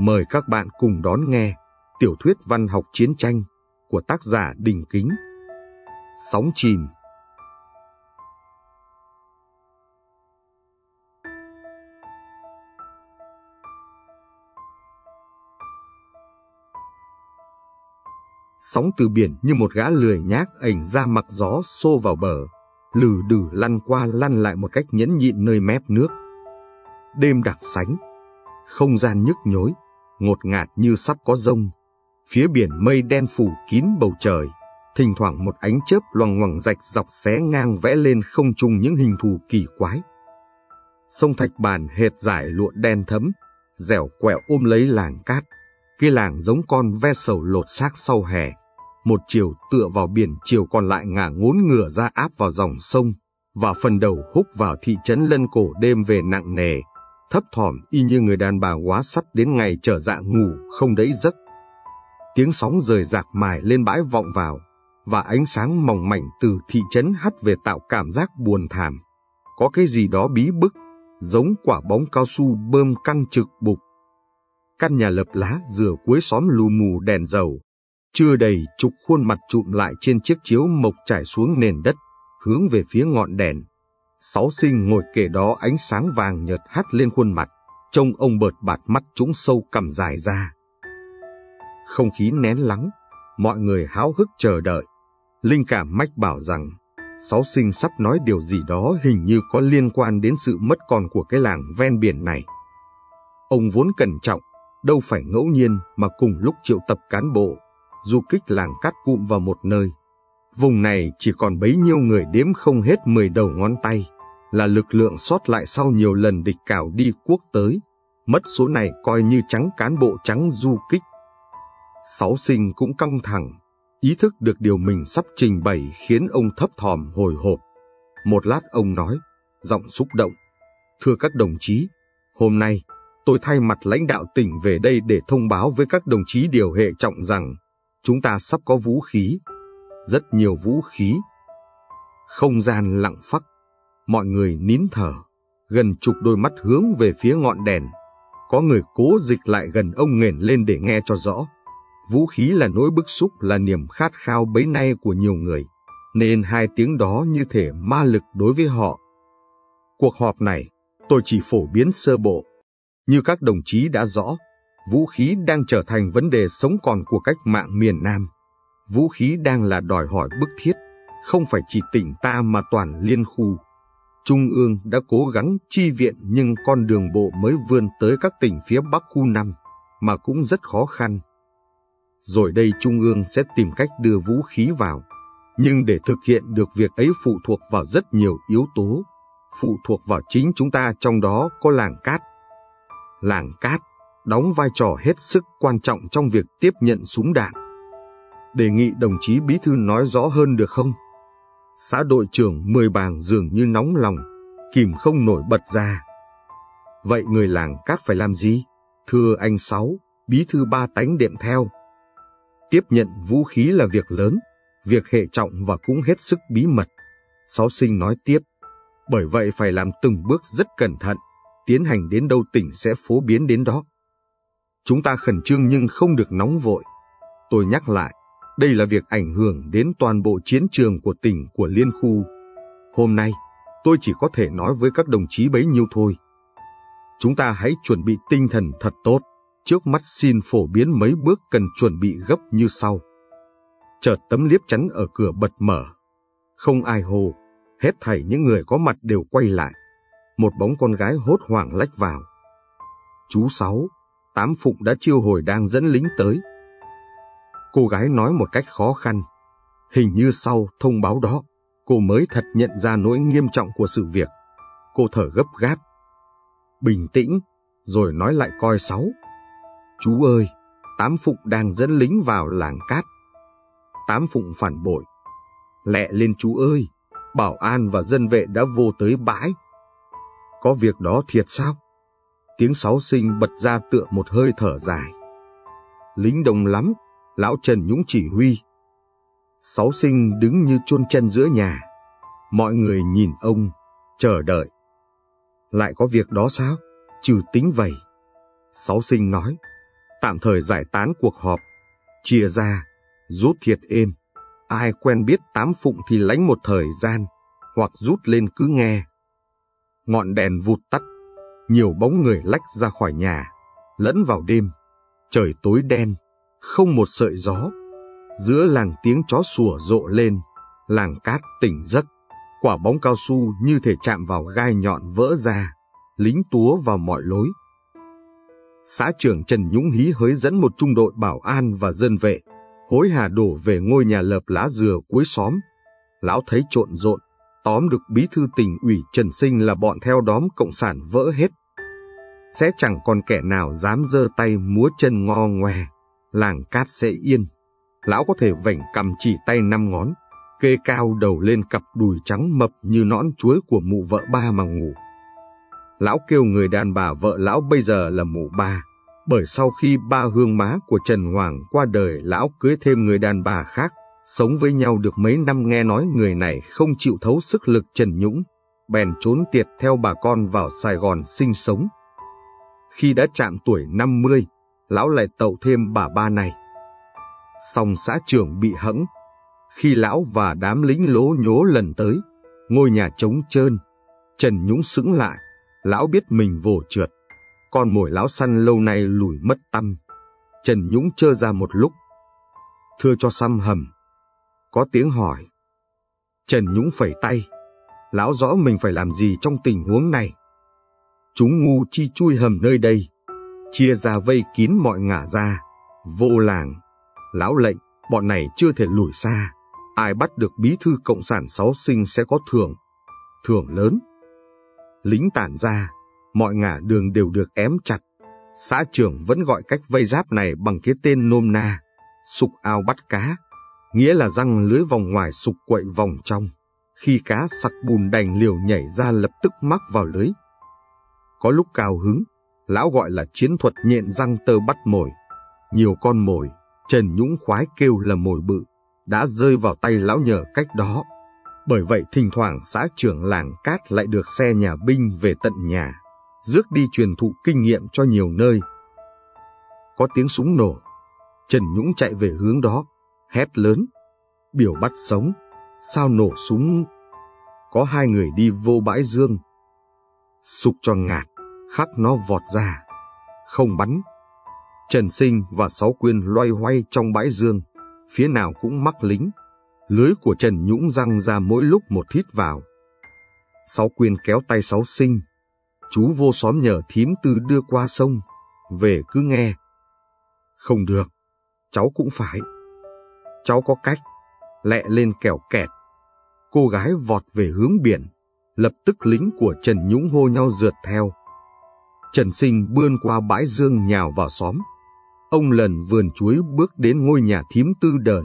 Mời các bạn cùng đón nghe tiểu thuyết văn học chiến tranh của tác giả Đình Kính. Sóng chìm. Sóng từ biển như một gã lười nhác ảnh ra mặc gió xô vào bờ, lừ đừ lăn qua lăn lại một cách nhẫn nhịn nơi mép nước. Đêm đặc sánh, không gian nhức nhối, ngột ngạt như sắp có giông. Phía biển mây đen phủ kín bầu trời, thỉnh thoảng một ánh chớp loằng ngoằng rạch dọc xé ngang vẽ lên không trung những hình thù kỳ quái. Sông Thạch Bàn hệt dải lụa đen thẫm, dẻo quẹo ôm lấy làng cát. Cái làng giống con ve sầu lột xác sau hè. Một chiều tựa vào biển, chiều còn lại ngả ngốn ngửa ra áp vào dòng sông, và phần đầu húc vào thị trấn Lân Cổ đêm về nặng nề, thấp thỏm y như người đàn bà quá sắp đến ngày trở dạ ngủ không đẫy giấc. Tiếng sóng rời rạc mài lên bãi vọng vào, và ánh sáng mỏng mảnh từ thị trấn hắt về tạo cảm giác buồn thảm. Có cái gì đó bí bức, giống quả bóng cao su bơm căng trực bục. Căn nhà lợp lá dừa cuối xóm lù mù đèn dầu, chưa đầy chục khuôn mặt chụm lại trên chiếc chiếu mộc trải xuống nền đất, hướng về phía ngọn đèn. Sáu Sinh ngồi kề đó, ánh sáng vàng nhợt hắt lên khuôn mặt, trông ông bợt bạt, mắt trũng sâu cằm dài ra. Không khí nén lắng, mọi người háo hức chờ đợi. Linh cảm mách bảo rằng Sáu Sinh sắp nói điều gì đó hình như có liên quan đến sự mất con của cái làng ven biển này. Ông vốn cẩn trọng, đâu phải ngẫu nhiên mà cùng lúc triệu tập cán bộ, du kích làng cát cụm vào một nơi. Vùng này chỉ còn bấy nhiêu người đếm không hết 10 đầu ngón tay, là lực lượng sót lại sau nhiều lần địch cào đi cuốc tới. Mất số này coi như trắng cán bộ trắng du kích. Sáu Sinh cũng căng thẳng, ý thức được điều mình sắp trình bày khiến ông thấp thỏm hồi hộp. Một lát ông nói, giọng xúc động: "Thưa các đồng chí, hôm nay tôi thay mặt lãnh đạo tỉnh về đây để thông báo với các đồng chí điều hệ trọng rằng chúng ta sắp có vũ khí, rất nhiều vũ khí." Không gian lặng phắc, mọi người nín thở, gần chục đôi mắt hướng về phía ngọn đèn. Có người cố dịch lại gần ông nghển lên để nghe cho rõ. Vũ khí là nỗi bức xúc, là niềm khát khao bấy nay của nhiều người, nên hai tiếng đó như thể ma lực đối với họ. Cuộc họp này tôi chỉ phổ biến sơ bộ. Như các đồng chí đã rõ, vũ khí đang trở thành vấn đề sống còn của cách mạng miền Nam. Vũ khí đang là đòi hỏi bức thiết, không phải chỉ tỉnh ta mà toàn liên khu. Trung ương đã cố gắng chi viện nhưng con đường bộ mới vươn tới các tỉnh phía Bắc khu 5 mà cũng rất khó khăn. Rồi đây Trung ương sẽ tìm cách đưa vũ khí vào. Nhưng để thực hiện được việc ấy phụ thuộc vào rất nhiều yếu tố, phụ thuộc vào chính chúng ta, trong đó có làng cát. Làng cát đóng vai trò hết sức quan trọng trong việc tiếp nhận súng đạn. Đề nghị đồng chí bí thư nói rõ hơn được không? Xã đội trưởng Mười Bàng dường như nóng lòng, kìm không nổi bật ra. Vậy người làng cát phải làm gì? Thưa anh Sáu, bí thư Ba Tánh đệm theo. Tiếp nhận vũ khí là việc lớn, việc hệ trọng và cũng hết sức bí mật. Sáu Sinh nói tiếp, bởi vậy phải làm từng bước rất cẩn thận, tiến hành đến đâu tỉnh sẽ phổ biến đến đó. Chúng ta khẩn trương nhưng không được nóng vội. Tôi nhắc lại, đây là việc ảnh hưởng đến toàn bộ chiến trường của tỉnh, của liên khu. Hôm nay, tôi chỉ có thể nói với các đồng chí bấy nhiêu thôi. Chúng ta hãy chuẩn bị tinh thần thật tốt. Trước mắt xin phổ biến mấy bước cần chuẩn bị gấp như sau. Chợt tấm liếp chắn ở cửa bật mở. Không ai hô, hết thảy những người có mặt đều quay lại. Một bóng con gái hốt hoảng lách vào. Chú Sáu, Tám Phụng đã chiêu hồi đang dẫn lính tới. Cô gái nói một cách khó khăn. Hình như sau thông báo đó, cô mới thật nhận ra nỗi nghiêm trọng của sự việc. Cô thở gấp gáp, bình tĩnh, rồi nói lại coi Sáu. Chú ơi, Tám Phụng đang dẫn lính vào làng cát. Tám Phụng phản bội. Lẹ lên chú ơi, bảo an và dân vệ đã vô tới bãi. Có việc đó thiệt sao? Tiếng Sáu Sinh bật ra tựa một hơi thở dài. Lính đông lắm, lão Trần Nhũng chỉ huy. Sáu Sinh đứng như chôn chân giữa nhà. Mọi người nhìn ông, chờ đợi. Lại có việc đó sao? Trừ tính vậy. Sáu Sinh nói, Tạm thời giải tán cuộc họp, chia ra, rút thiệt êm. Ai quen biết Tám Phụng thì lánh một thời gian, hoặc rút lên cứ nghe. Ngọn đèn vụt tắt, nhiều bóng người lách ra khỏi nhà, lẫn vào đêm. Trời tối đen, không một sợi gió. Giữa làng tiếng chó sủa rộ lên, làng cát tỉnh giấc. Quả bóng cao su như thể chạm vào gai nhọn vỡ ra, lính túa vào mọi lối. Xã trưởng Trần Nhũng hí hới dẫn một trung đội bảo an và dân vệ, hối hả đổ về ngôi nhà lợp lá dừa cuối xóm. Lão thấy trộn rộn, tóm được bí thư tỉnh ủy Trần Sinh là bọn theo đóm cộng sản vỡ hết. Sẽ chẳng còn kẻ nào dám giơ tay múa chân ngo ngoe, làng cát sẽ yên. Lão có thể vểnh cầm chỉ tay 5 ngón, kê cao đầu lên cặp đùi trắng mập như nõn chuối của mụ vợ ba mà ngủ. Lão kêu người đàn bà vợ lão bây giờ là mụ ba, bởi sau khi ba hương má của Trần Hoàng qua đời, lão cưới thêm người đàn bà khác, sống với nhau được mấy năm nghe nói người này không chịu thấu sức lực Trần Nhũng, bèn trốn tiệt theo bà con vào Sài Gòn sinh sống. Khi đã chạm tuổi 50, lão lại tậu thêm bà ba này. Song xã trưởng bị hẫng. Khi lão và đám lính lố nhố lần tới, ngôi nhà trống trơn, Trần Nhũng sững lại. Lão biết mình vồ trượt, con mồi lão săn lâu nay lùi mất tăm. Trần Nhũng trơ ra một lúc. Thưa cho xăm hầm. Có tiếng hỏi. Trần Nhũng phẩy tay. Lão rõ mình phải làm gì trong tình huống này. Chúng ngu chi chui hầm nơi đây, chia ra vây kín mọi ngả ra, vô làng. Lão lệnh, bọn này chưa thể lùi xa. Ai bắt được bí thư cộng sản Sáu Sinh sẽ có thưởng, thưởng lớn. Lính tản ra, mọi ngả đường đều được ém chặt. Xã trưởng vẫn gọi cách vây giáp này bằng cái tên nôm na, sục ao bắt cá, nghĩa là răng lưới vòng ngoài sục quậy vòng trong. Khi cá sặc bùn đành liều nhảy ra lập tức mắc vào lưới. Có lúc cao hứng, lão gọi là chiến thuật nhện răng tơ bắt mồi. Nhiều con mồi, Trần Nhũng khoái kêu là mồi bự, đã rơi vào tay lão nhờ cách đó. Bởi vậy thỉnh thoảng xã trưởng làng cát lại được xe nhà binh về tận nhà, rước đi truyền thụ kinh nghiệm cho nhiều nơi. Có tiếng súng nổ, Trần Nhũng chạy về hướng đó, hét lớn. Biểu bắt sống, sao nổ súng? Có 2 người đi vô bãi dương. Sục cho ngạt, khắc nó vọt ra. Không bắn. Trần Sinh và Sáu Quyên loay hoay trong bãi dương, phía nào cũng mắc lính. Lưới của Trần Nhũng răng ra mỗi lúc một thít vào. Sáu Quyên kéo tay Sáu Sinh. Chú vô xóm nhờ thím Tư đưa qua sông, về cứ nghe. Không được, cháu cũng phải. Cháu có cách, lẹ lên kẻo kẹt. Cô gái vọt về hướng biển, lập tức lính của Trần Nhũng hô nhau rượt theo. Trần Sinh bươn qua bãi dương nhào vào xóm. Ông lần vườn chuối bước đến ngôi nhà thím Tư đờn.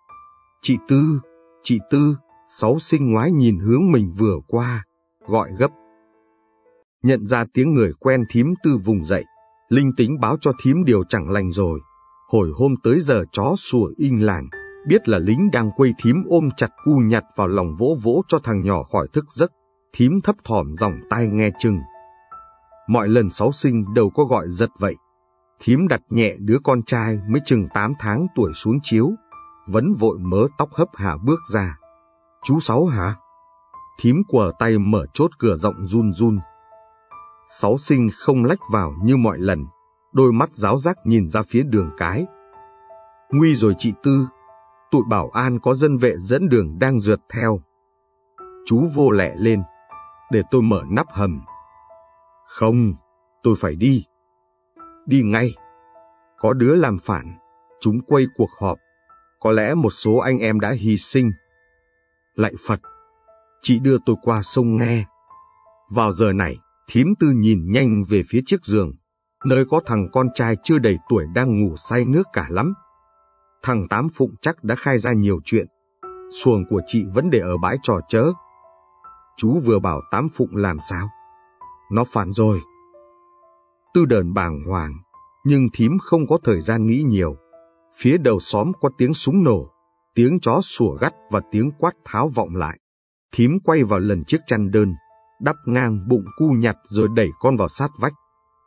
Chị Tư, Sáu Sinh ngoái nhìn hướng mình vừa qua, gọi gấp. Nhận ra tiếng người quen, thím Tư vùng dậy, linh tính báo cho thím điều chẳng lành rồi. Hồi hôm tới giờ chó sủa inh làng, biết là lính đang quây, thím ôm chặt cu nhặt vào lòng vỗ vỗ cho thằng nhỏ khỏi thức giấc. Thím thấp thỏm giỏng tai nghe chừng. Mọi lần Sáu Sinh đâu có gọi giật vậy. Thím đặt nhẹ đứa con trai mới chừng 8 tháng tuổi xuống chiếu, vẫn vội mớ tóc hấp hả bước ra. Chú Sáu hả? Thím quờ tay mở chốt cửa giọng run run. Sáu Sinh không lách vào như mọi lần, đôi mắt ráo rác nhìn ra phía đường cái. Nguy rồi chị Tư, tụi bảo an có dân vệ dẫn đường đang rượt theo. Chú vô lẹ lên, để tôi mở nắp hầm. Không, tôi phải đi. Đi ngay. Có đứa làm phản, chúng quay cuộc họp. Có lẽ một số anh em đã hy sinh. Lạy Phật, chị đưa tôi qua sông nghe. Vào giờ này, thím Tư nhìn nhanh về phía chiếc giường, nơi có thằng con trai chưa đầy tuổi đang ngủ say nước cả lắm. Thằng Tám Phụng chắc đã khai ra nhiều chuyện. Xuồng của chị vẫn để ở bãi trò chớ. Chú vừa bảo Tám Phụng làm sao? Nó phản rồi. Tư đờn bàng hoàng, nhưng thím không có thời gian nghĩ nhiều. Phía đầu xóm có tiếng súng nổ, tiếng chó sủa gắt và tiếng quát tháo vọng lại. Thím quay vào lần chiếc chăn đơn, đắp ngang bụng cu nhặt rồi đẩy con vào sát vách.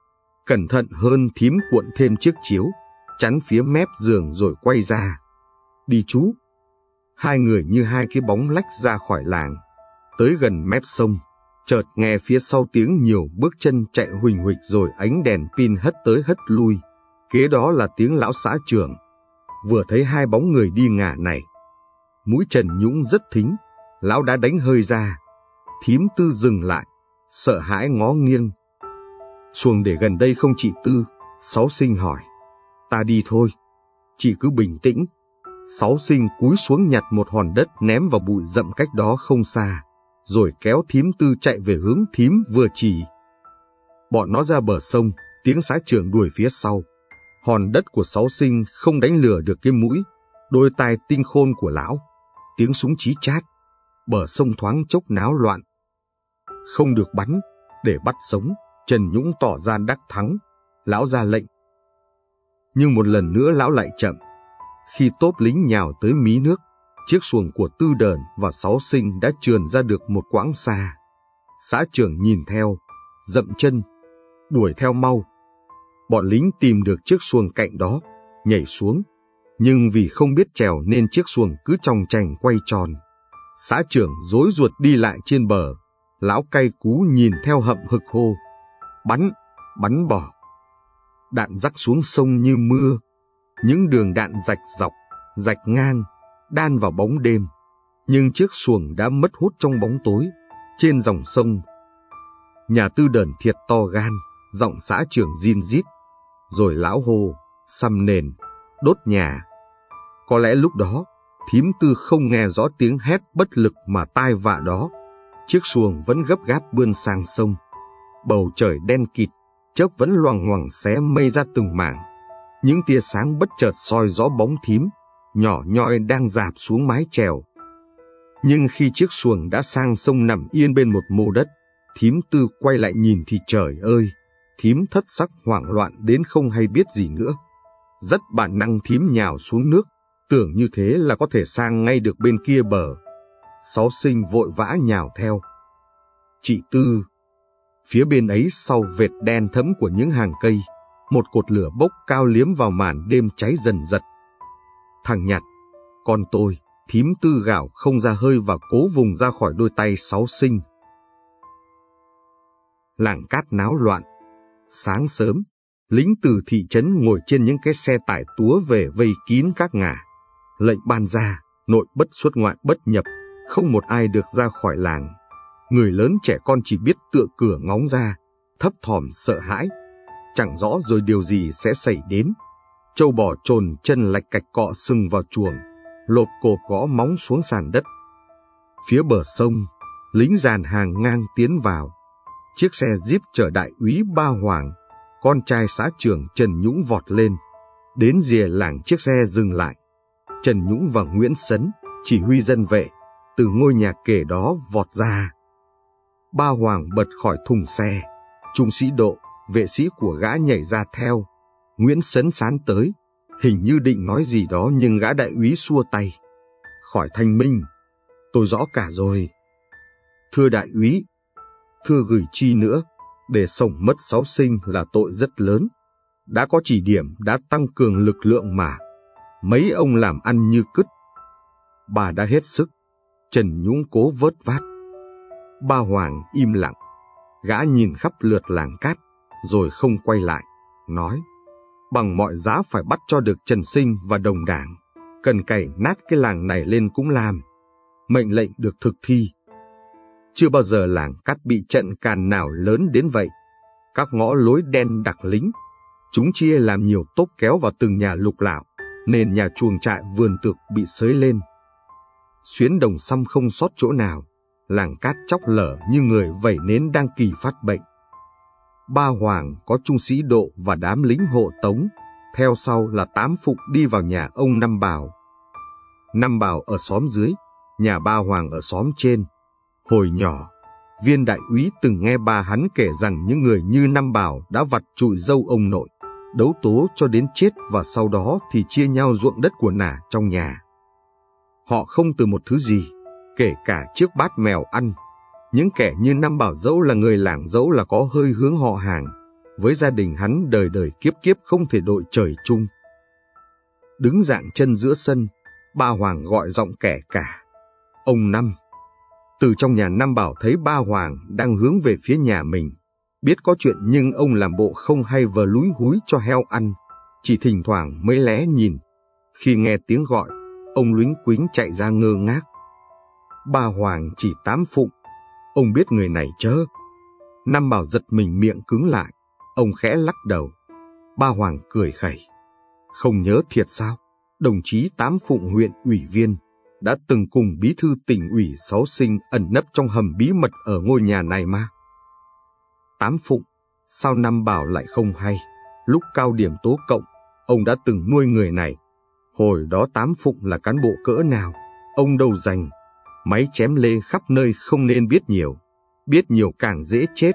Cẩn thận hơn, thím cuộn thêm chiếc chiếu, chắn phía mép giường rồi quay ra. Đi chú. Hai người như hai cái bóng lách ra khỏi làng. Tới gần mép sông, chợt nghe phía sau tiếng nhiều bước chân chạy huỳnh huỳnh rồi ánh đèn pin hất tới hất lui. Kế đó là tiếng lão xã trưởng. Vừa thấy hai bóng người đi ngả này, mũi Trần Nhũng rất thính, lão đã đánh hơi ra. Thím Tư dừng lại, sợ hãi ngó nghiêng. Xuồng để gần đây không chị Tư? Sáu Sinh hỏi. Ta đi thôi, chị cứ bình tĩnh. Sáu Sinh cúi xuống nhặt một hòn đất ném vào bụi rậm cách đó không xa, rồi kéo thím Tư chạy về hướng thím vừa chỉ. Bọn nó ra bờ sông, tiếng xã trưởng đuổi phía sau. Hòn đất của Sáu Sinh không đánh lừa được cái mũi, đôi tai tinh khôn của lão. Tiếng súng chí chát, bờ sông thoáng chốc náo loạn. Không được bắn, để bắt sống. Trần Nhũng tỏ ra đắc thắng, lão ra lệnh. Nhưng một lần nữa lão lại chậm. Khi tốp lính nhào tới mí nước, chiếc xuồng của Tư Đờn và Sáu Sinh đã trườn ra được một quãng xa. Xã trưởng nhìn theo, dậm chân, đuổi theo mau. Bọn lính tìm được chiếc xuồng cạnh đó, nhảy xuống, nhưng vì không biết chèo nên chiếc xuồng cứ chòng chành quay tròn. Xã trưởng rối ruột đi lại trên bờ, lão cay cú nhìn theo hậm hực hô. Bắn, bắn bỏ. Đạn rắc xuống sông như mưa, những đường đạn rạch dọc, rạch ngang, đan vào bóng đêm. Nhưng chiếc xuồng đã mất hút trong bóng tối, trên dòng sông. Nhà Tư Đờn thiệt to gan, giọng xã trưởng rin rít. Rồi lão hô, xăm nền, đốt nhà. Có lẽ lúc đó, thím Tư không nghe rõ tiếng hét bất lực mà tai vạ đó. Chiếc xuồng vẫn gấp gáp bươn sang sông. Bầu trời đen kịt, chớp vẫn loằng ngoằng xé mây ra từng mảng. Những tia sáng bất chợt soi rõ bóng thím, nhỏ nhoi đang dạp xuống mái chèo. Nhưng khi chiếc xuồng đã sang sông nằm yên bên một mô đất, thím Tư quay lại nhìn thì trời ơi, thím thất sắc hoảng loạn đến không hay biết gì nữa. Rất bản năng thím nhào xuống nước, tưởng như thế là có thể sang ngay được bên kia bờ. Sáu Sinh vội vã nhào theo. Chị Tư. Phía bên ấy sau vệt đen thẫm của những hàng cây, một cột lửa bốc cao liếm vào màn đêm cháy dần dật. Thằng Nhặt, con tôi, thím Tư gào không ra hơi và cố vùng ra khỏi đôi tay Sáu Sinh. Làng Cát náo loạn. Sáng sớm, lính từ thị trấn ngồi trên những cái xe tải túa về vây kín các ngả. Lệnh ban ra, nội bất xuất ngoại bất nhập, không một ai được ra khỏi làng. Người lớn trẻ con chỉ biết tựa cửa ngóng ra, thấp thỏm sợ hãi. Chẳng rõ rồi điều gì sẽ xảy đến. Trâu bò chồn chân lạch cạch cọ sừng vào chuồng, lột cột gõ móng xuống sàn đất. Phía bờ sông, lính dàn hàng ngang tiến vào. Chiếc xe Jeep chở đại úy Ba Hoàng, con trai xã trưởng Trần Nhũng vọt lên. Đến rìa làng chiếc xe dừng lại. Trần Nhũng và Nguyễn Sấn, chỉ huy dân vệ, từ ngôi nhà kề đó vọt ra. Ba Hoàng bật khỏi thùng xe. Trung sĩ Độ, vệ sĩ của gã nhảy ra theo. Nguyễn Sấn sán tới, hình như định nói gì đó nhưng gã đại úy xua tay. Khỏi Thanh Minh, tôi rõ cả rồi. Thưa đại úy, thưa gửi chi nữa, để sống mất Sáu Sinh là tội rất lớn. Đã có chỉ điểm đã tăng cường lực lượng mà. Mấy ông làm ăn như cứt. Bà đã hết sức. Trần Nhũng cố vớt vát. Ba Hoàng im lặng. Gã nhìn khắp lượt làng Cát, rồi không quay lại, nói. Bằng mọi giá phải bắt cho được Trần Sinh và đồng đảng. Cần cày nát cái làng này lên cũng làm. Mệnh lệnh được thực thi. Chưa bao giờ làng Cát bị trận càn nào lớn đến vậy. Các ngõ lối đen đặc lính. Chúng chia làm nhiều tốp kéo vào từng nhà lục lạo, nên nhà chuồng trại vườn tược bị xới lên. Xuyến đồng xăm không sót chỗ nào. Làng Cát chóc lở như người vẩy nến đang kỳ phát bệnh. Ba Hoàng có trung sĩ Độ và đám lính hộ tống. Theo sau là 8 phụng đi vào nhà ông Năm Bảo. Năm Bảo ở xóm dưới, nhà Ba Hoàng ở xóm trên. Hồi nhỏ, Viên đại úy từng nghe ba hắn kể rằng những người như Năm Bảo đã vặt trụi dâu ông nội, đấu tố cho đến chết và sau đó thì chia nhau ruộng đất của nả trong nhà. Họ không từ một thứ gì, kể cả chiếc bát mèo ăn. Những kẻ như Năm Bảo dẫu là người làng dẫu là có hơi hướng họ hàng, với gia đình hắn đời đời kiếp kiếp không thể đội trời chung. Đứng dạng chân giữa sân, ba Hoàng gọi giọng kẻ cả. Ông Năm. Từ trong nhà Năm Bảo thấy ba Hoàng đang hướng về phía nhà mình. Biết có chuyện nhưng ông làm bộ không hay vờ lúi húi cho heo ăn, chỉ thỉnh thoảng mới lé nhìn. Khi nghe tiếng gọi, ông luính quính chạy ra ngơ ngác. Ba Hoàng chỉ Tám Phụng. Ông biết người này chớ. Năm Bảo giật mình miệng cứng lại. Ông khẽ lắc đầu. Ba Hoàng cười khẩy. Không nhớ thiệt sao? Đồng chí Tám Phụng huyện ủy viên đã từng cùng bí thư tỉnh ủy Sáu Sinh ẩn nấp trong hầm bí mật ở ngôi nhà này mà. Tám Phụng, sao Năm Bảo lại không hay? Lúc cao điểm tố cộng, ông đã từng nuôi người này. Hồi đó Tám Phụng là cán bộ cỡ nào, ông đâu dành. Máy chém lê khắp nơi không nên biết nhiều càng dễ chết.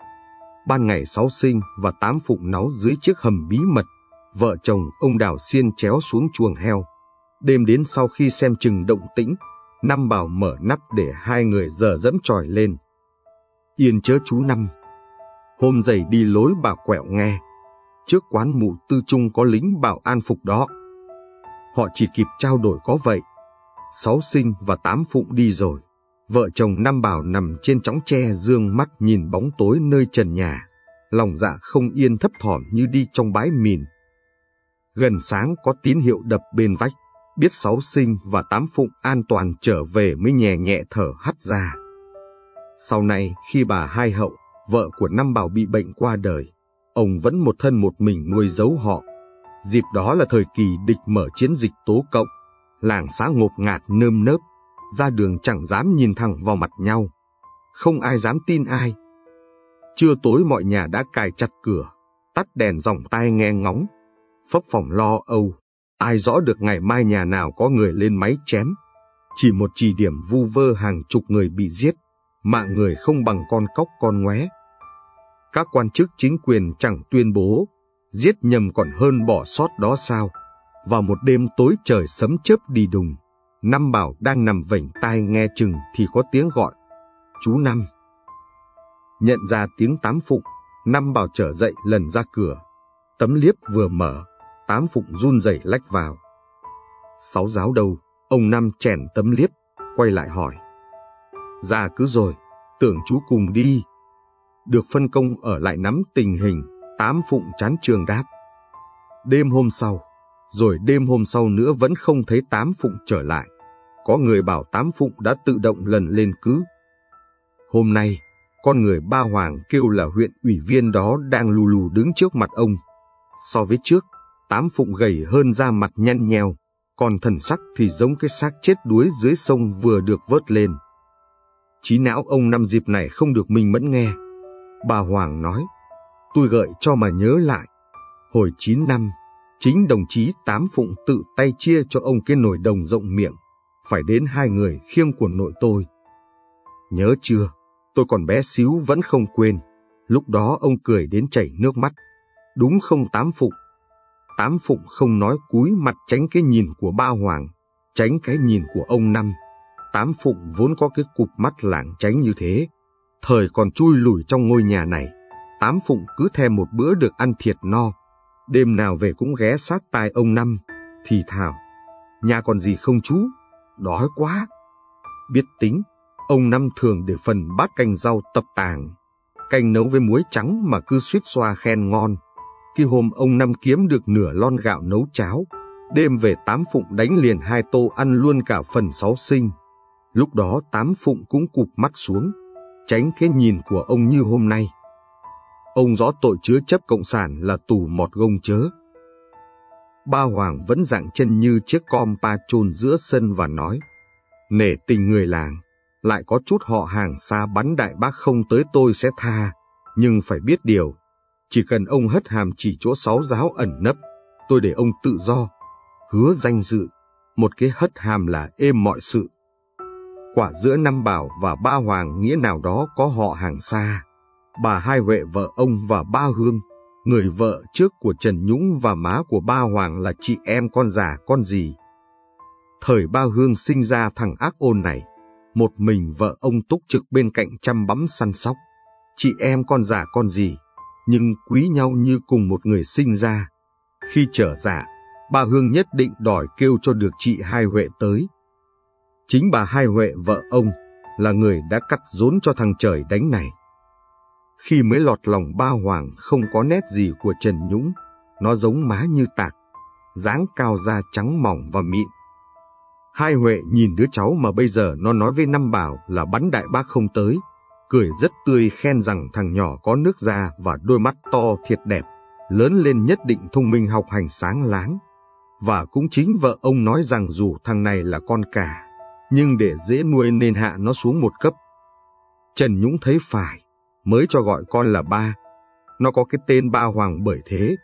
Ban ngày Sáu Sinh và Tám Phụng náu dưới chiếc hầm bí mật, vợ chồng ông đào xiên chéo xuống chuồng heo. Đêm đến sau khi xem chừng động tĩnh, Năm Bảo mở nắp để hai người dở dẫm tròi lên. Yên chớ chú Năm. Hôm dậy đi lối bà quẹo nghe. Trước quán mụ Tư Trung có lính bảo an phục đó. Họ chỉ kịp trao đổi có vậy. Sáu Sinh và Tám Phụng đi rồi. Vợ chồng Năm Bảo nằm trên chõng tre dương mắt nhìn bóng tối nơi trần nhà. Lòng dạ không yên thấp thỏm như đi trong bãi mìn. Gần sáng có tín hiệu đập bên vách. Biết Sáu Sinh và Tám Phụng an toàn trở về mới nhẹ nhẹ thở hắt ra. Sau này khi bà Hai Hậu, vợ của Năm Bảo bị bệnh qua đời, ông vẫn một thân một mình nuôi giấu họ. Dịp đó là thời kỳ địch mở chiến dịch tố cộng. Làng xã ngột ngạt nơm nớp, ra đường chẳng dám nhìn thẳng vào mặt nhau. Không ai dám tin ai. Trưa tối mọi nhà đã cài chặt cửa, tắt đèn dòng tai nghe ngóng. Phấp phỏng lo âu, ai rõ được ngày mai nhà nào có người lên máy chém. Chỉ một chỉ điểm vu vơ hàng chục người bị giết, mạng người không bằng con cóc con ngoé. Các quan chức chính quyền chẳng tuyên bố, giết nhầm còn hơn bỏ sót đó sao. Vào một đêm tối trời sấm chớp đi đùng, Năm Bảo đang nằm vểnh tai nghe chừng thì có tiếng gọi. Chú Năm. Nhận ra tiếng Tám Phụng, Năm Bảo trở dậy lần ra cửa. Tấm liếp vừa mở, Tám Phụng run rẩy lách vào. Sáu Giáo đâu? Ông Năm chèn tấm liếp, quay lại hỏi. Dạ cứ rồi, tưởng chú cùng đi. Được phân công ở lại nắm tình hình, Tám Phụng chán trường đáp. Đêm hôm sau, rồi đêm hôm sau nữa vẫn không thấy Tám Phụng trở lại. Có người bảo Tám Phụng đã tự động lần lên cứ. Hôm nay, con người ba Hoàng kêu là huyện ủy viên đó đang lù lù đứng trước mặt ông. So với trước, Tám Phụng gầy hơn, da mặt nhăn nheo, còn thần sắc thì giống cái xác chết đuối dưới sông vừa được vớt lên. Trí não ông Năm dịp này không được minh mẫn nghe. Bà Hoàng nói, tôi gợi cho mà nhớ lại. Hồi 9 năm, chính đồng chí Tám Phụng tự tay chia cho ông cái nồi đồng rộng miệng, phải đến 2 người khiêng của nội tôi. Nhớ chưa, tôi còn bé xíu vẫn không quên. Lúc đó ông cười đến chảy nước mắt. Đúng không Tám Phụng? Tám Phụng không nói, cúi mặt tránh cái nhìn của ba Hoàng, tránh cái nhìn của ông Năm. Tám Phụng vốn có cái cụp mắt lảng tránh như thế. Thời còn chui lủi trong ngôi nhà này, Tám Phụng cứ thèm một bữa được ăn thiệt no. Đêm nào về cũng ghé sát tai ông Năm, thì thào. Nhà còn gì không chú? Đói quá. Biết tính, ông Năm thường để phần bát canh rau tập tàng. Canh nấu với muối trắng mà cứ suýt xoa khen ngon. Khi hôm ông Năm kiếm được nửa lon gạo nấu cháo, đêm về Tám Phụng đánh liền 2 tô ăn luôn cả phần Sáu Sinh. Lúc đó Tám Phụng cũng cụp mắt xuống, tránh cái nhìn của ông như hôm nay. Ông rõ tội chứa chấp cộng sản là tù mọt gông chớ. Ba Hoàng vẫn dạng chân như chiếc com pa chôn giữa sân và nói, nể tình người làng, lại có chút họ hàng xa bắn đại bác không tới tôi sẽ tha, nhưng phải biết điều, chỉ cần ông hất hàm chỉ chỗ Sáu Giáo ẩn nấp, tôi để ông tự do, hứa danh dự, một cái hất hàm là êm mọi sự. Quả giữa Năm Bảo và ba Hoàng nghĩa nào đó có họ hàng xa. Bà Hai Huệ vợ ông và ba Hương, người vợ trước của Trần Nhũng và má của ba Hoàng là chị em con già con dì. Thời ba Hương sinh ra thằng ác ôn này, một mình vợ ông túc trực bên cạnh chăm bẵm săn sóc. Chị em con già con dì, nhưng quý nhau như cùng một người sinh ra. Khi trở dạ, bà Hương nhất định đòi kêu cho được chị Hai Huệ tới. Chính bà Hai Huệ vợ ông là người đã cắt rốn cho thằng Trời đánh này. Khi mới lọt lòng ba Hoàng không có nét gì của Trần Nhũng, nó giống má như tạc, dáng cao da trắng mỏng và mịn. Hai Huệ nhìn đứa cháu mà bây giờ nó nói với Năm Bảo là bắn đại bác không tới, cười rất tươi khen rằng thằng nhỏ có nước da và đôi mắt to thiệt đẹp, lớn lên nhất định thông minh học hành sáng láng. Và cũng chính vợ ông nói rằng dù thằng này là con cả, nhưng để dễ nuôi nên hạ nó xuống một cấp. Trần Nhũng thấy phải, mới cho gọi con là ba. Nó có cái tên Ba Hoàng bởi thế.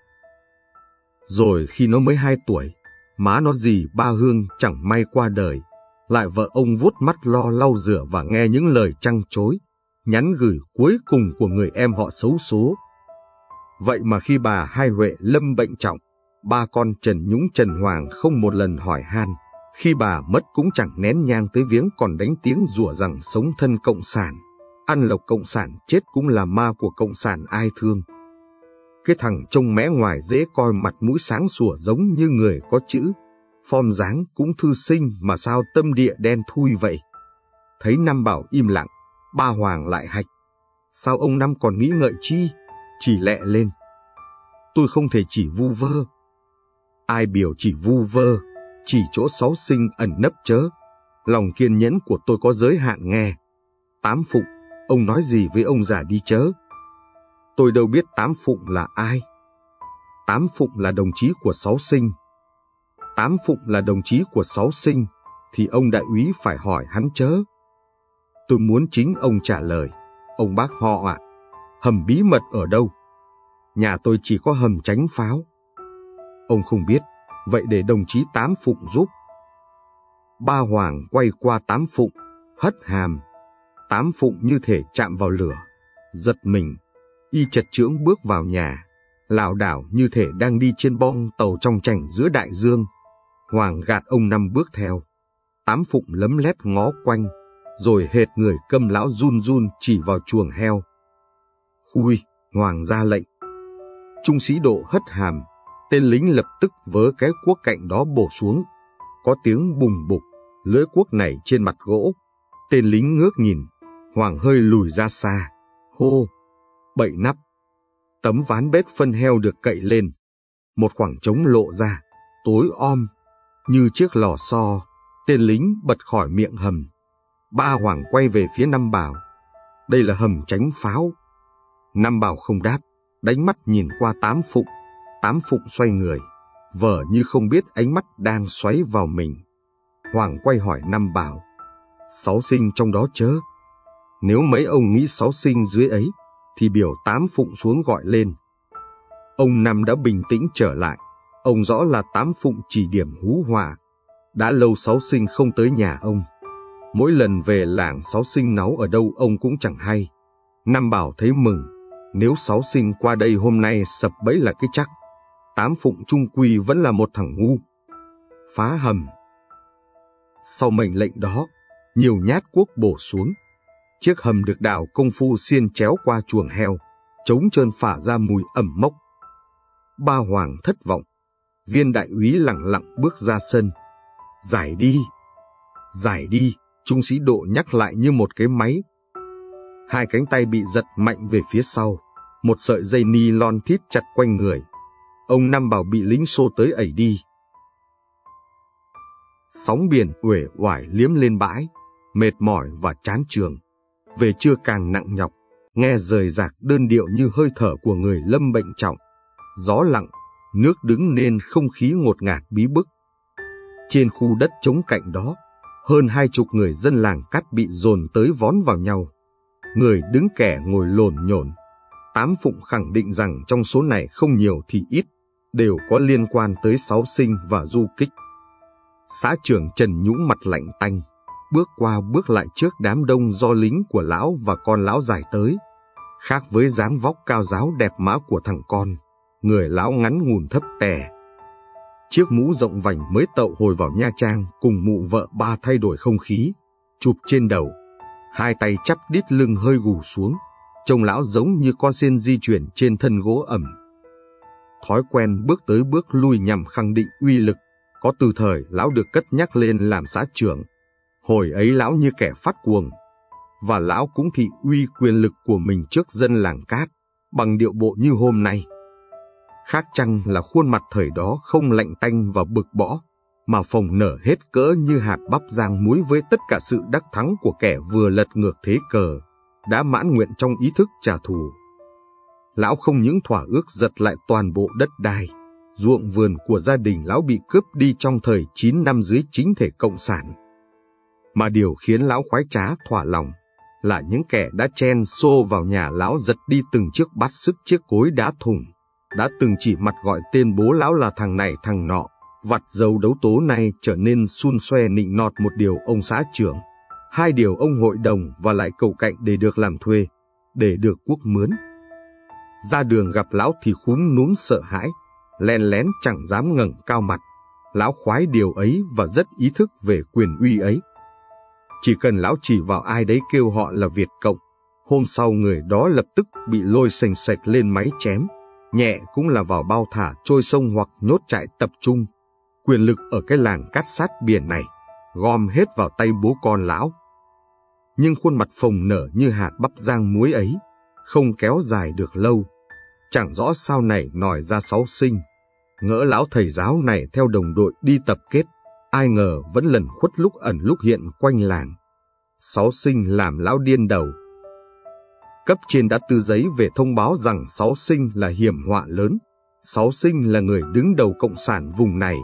Rồi khi nó mới 2 tuổi, má nó dì Ba Hương chẳng may qua đời, lại vợ ông vuốt mắt lo lau rửa và nghe những lời trăng trối, nhắn gửi cuối cùng của người em họ xấu số. Vậy mà khi bà Hai Huệ lâm bệnh trọng, ba con Trần Nhũng Trần Hoàng không một lần hỏi han. Khi bà mất cũng chẳng nén nhang tới viếng, còn đánh tiếng rủa rằng sống thân cộng sản, ăn lộc cộng sản, chết cũng là ma của cộng sản ai thương. Cái thằng trông mẽ ngoài dễ coi, mặt mũi sáng sủa giống như người có chữ, form dáng cũng thư sinh mà sao tâm địa đen thui vậy. Thấy Năm Bảo im lặng, ba Hoàng lại hạch. Sao ông Năm còn nghĩ ngợi chi? Chỉ lẹ lên. Tôi không thể chỉ vu vơ. Ai biểu chỉ vu vơ, chỉ chỗ sáu sinh ẩn nấp chớ. Lòng kiên nhẫn của tôi có giới hạn nghe. Tám Phụng, ông nói gì với ông già đi chớ. Tôi đâu biết Tám Phụng là ai. Tám Phụng là đồng chí của sáu sinh. Tám Phụng là đồng chí của sáu sinh, thì ông đại úy phải hỏi hắn chớ. Tôi muốn chính ông trả lời. Ông bác họ ạ, hầm bí mật ở đâu? Nhà tôi chỉ có hầm tránh pháo. Ông không biết, vậy để đồng chí Tám Phụng giúp. Ba Hoàng quay qua Tám Phụng, hất hàm. Tám Phụng như thể chạm vào lửa, giật mình, y chật chưỡng bước vào nhà, lảo đảo như thể đang đi trên bong tàu trong chành giữa đại dương. Hoàng gạt ông Năm bước theo. Tám Phụng lấm lét ngó quanh, rồi hệt người câm lão run run chỉ vào chuồng heo. Khui, Hoàng ra lệnh. Trung sĩ Độ hất hàm, tên lính lập tức vớ cái cuốc cạnh đó bổ xuống. Có tiếng bùng bục, lưỡi cuốc này trên mặt gỗ. Tên lính ngước nhìn, Hoàng hơi lùi ra xa. Hô, bậy nắp. Tấm ván bếp phân heo được cậy lên. Một khoảng trống lộ ra, tối om, như chiếc lò xo. Tên lính bật khỏi miệng hầm. Ba Hoàng quay về phía Năm Bảo. Đây là hầm tránh pháo. Năm Bảo không đáp, đánh mắt nhìn qua Tám Phụng. Tám Phụng xoay người, vờ như không biết ánh mắt đang xoáy vào mình. Hoàng quay hỏi Năm Bảo. Sáu sinh trong đó chớ? Nếu mấy ông nghĩ sáu sinh dưới ấy, thì biểu Tám Phụng xuống gọi lên. Ông Năm đã bình tĩnh trở lại. Ông rõ là Tám Phụng chỉ điểm hú họa. Đã lâu sáu sinh không tới nhà ông. Mỗi lần về làng sáu sinh náu ở đâu ông cũng chẳng hay. Năm Bảo thấy mừng. Nếu sáu sinh qua đây hôm nay sập bẫy là cái chắc. Tám Phụng trung quy vẫn là một thằng ngu. Phá hầm. Sau mệnh lệnh đó, nhiều nhát cuốc bổ xuống. Chiếc hầm được đào công phu xiên chéo qua chuồng heo, trống trơn phả ra mùi ẩm mốc. Ba Hoàng thất vọng. Viên đại úy lẳng lặng bước ra sân. Giải đi, giải đi, trung sĩ Độ nhắc lại như một cái máy. Hai cánh tay bị giật mạnh về phía sau, một sợi dây ni lon thít chặt quanh người. Ông Năm Bảo bị lính xô tới ẩy đi. Sóng biển uể oải liếm lên bãi, mệt mỏi và chán chường. Về trưa càng nặng nhọc, nghe rời rạc đơn điệu như hơi thở của người lâm bệnh trọng. Gió lặng, nước đứng nên không khí ngột ngạt bí bức. Trên khu đất trống cạnh đó, hơn 20 người dân làng Cát bị dồn tới vón vào nhau. Người đứng kẻ ngồi lồn nhổn. Tám Phụng khẳng định rằng trong số này không nhiều thì ít, đều có liên quan tới sáu sinh và du kích. Xã trưởng Trần Nhũng mặt lạnh tanh, bước qua bước lại trước đám đông do lính của lão và con lão giải tới. Khác với dáng vóc cao ráo đẹp mã của thằng con, người lão ngắn ngủn thấp tè. Chiếc mũ rộng vành mới tậu hồi vào Nha Trang cùng mụ vợ ba thay đổi không khí, chụp trên đầu, hai tay chắp đít lưng hơi gù xuống, trông lão giống như con sên di chuyển trên thân gỗ ẩm. Thói quen bước tới bước lui nhằm khẳng định uy lực, có từ thời lão được cất nhắc lên làm xã trưởng. Hồi ấy lão như kẻ phát cuồng, và lão cũng thị uy quyền lực của mình trước dân làng Cát, bằng điệu bộ như hôm nay. Khác chăng là khuôn mặt thời đó không lạnh tanh và bực bõ, mà phồng nở hết cỡ như hạt bắp rang muối với tất cả sự đắc thắng của kẻ vừa lật ngược thế cờ, đã mãn nguyện trong ý thức trả thù. Lão không những thỏa ước giật lại toàn bộ đất đai, ruộng vườn của gia đình lão bị cướp đi trong thời 9 năm dưới chính thể cộng sản, mà điều khiến lão khoái trá thỏa lòng là những kẻ đã chen xô vào nhà lão giật đi từng chiếc bát sứt chiếc cối đá thùng, đã từng chỉ mặt gọi tên bố lão là thằng này thằng nọ, vặt dầu đấu tố nay trở nên xun xoe nịnh nọt một điều ông xã trưởng, hai điều ông hội đồng và lại cầu cạnh để được làm thuê, để được quốc mướn. Ra đường gặp lão thì khúm núm sợ hãi, len lén chẳng dám ngẩng cao mặt. Lão khoái điều ấy và rất ý thức về quyền uy ấy. Chỉ cần lão chỉ vào ai đấy kêu họ là Việt Cộng, hôm sau người đó lập tức bị lôi sành sạch lên máy chém, nhẹ cũng là vào bao thả trôi sông hoặc nhốt trại tập trung. Quyền lực ở cái làng Cát sát biển này gom hết vào tay bố con lão. Nhưng khuôn mặt phồng nở như hạt bắp rang muối ấy không kéo dài được lâu. Chẳng rõ sao này nòi ra Sáu Sinh. Ngỡ lão thầy giáo này theo đồng đội đi tập kết, ai ngờ vẫn lẩn khuất lúc ẩn lúc hiện quanh làng. Sáu Sinh làm lão điên đầu. Cấp trên đã tư giấy về thông báo rằng Sáu Sinh là hiểm họa lớn. Sáu Sinh là người đứng đầu cộng sản vùng này.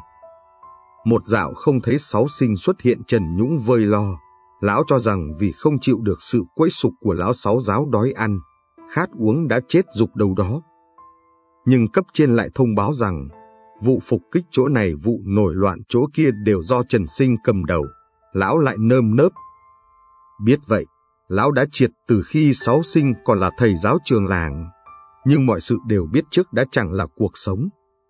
Một dạo không thấy Sáu Sinh xuất hiện, Trần Nhũng vơi lo. Lão cho rằng vì không chịu được sự quấy sục của lão Sáu giáo đói ăn, khát uống đã chết rục đầu đó. Nhưng cấp trên lại thông báo rằng vụ phục kích chỗ này, vụ nổi loạn chỗ kia đều do Trần Sinh cầm đầu. Lão lại nơm nớp. Biết vậy, lão đã triệt từ khi Sáu Sinh còn là thầy giáo trường làng. Nhưng mọi sự đều biết trước đã chẳng là cuộc sống.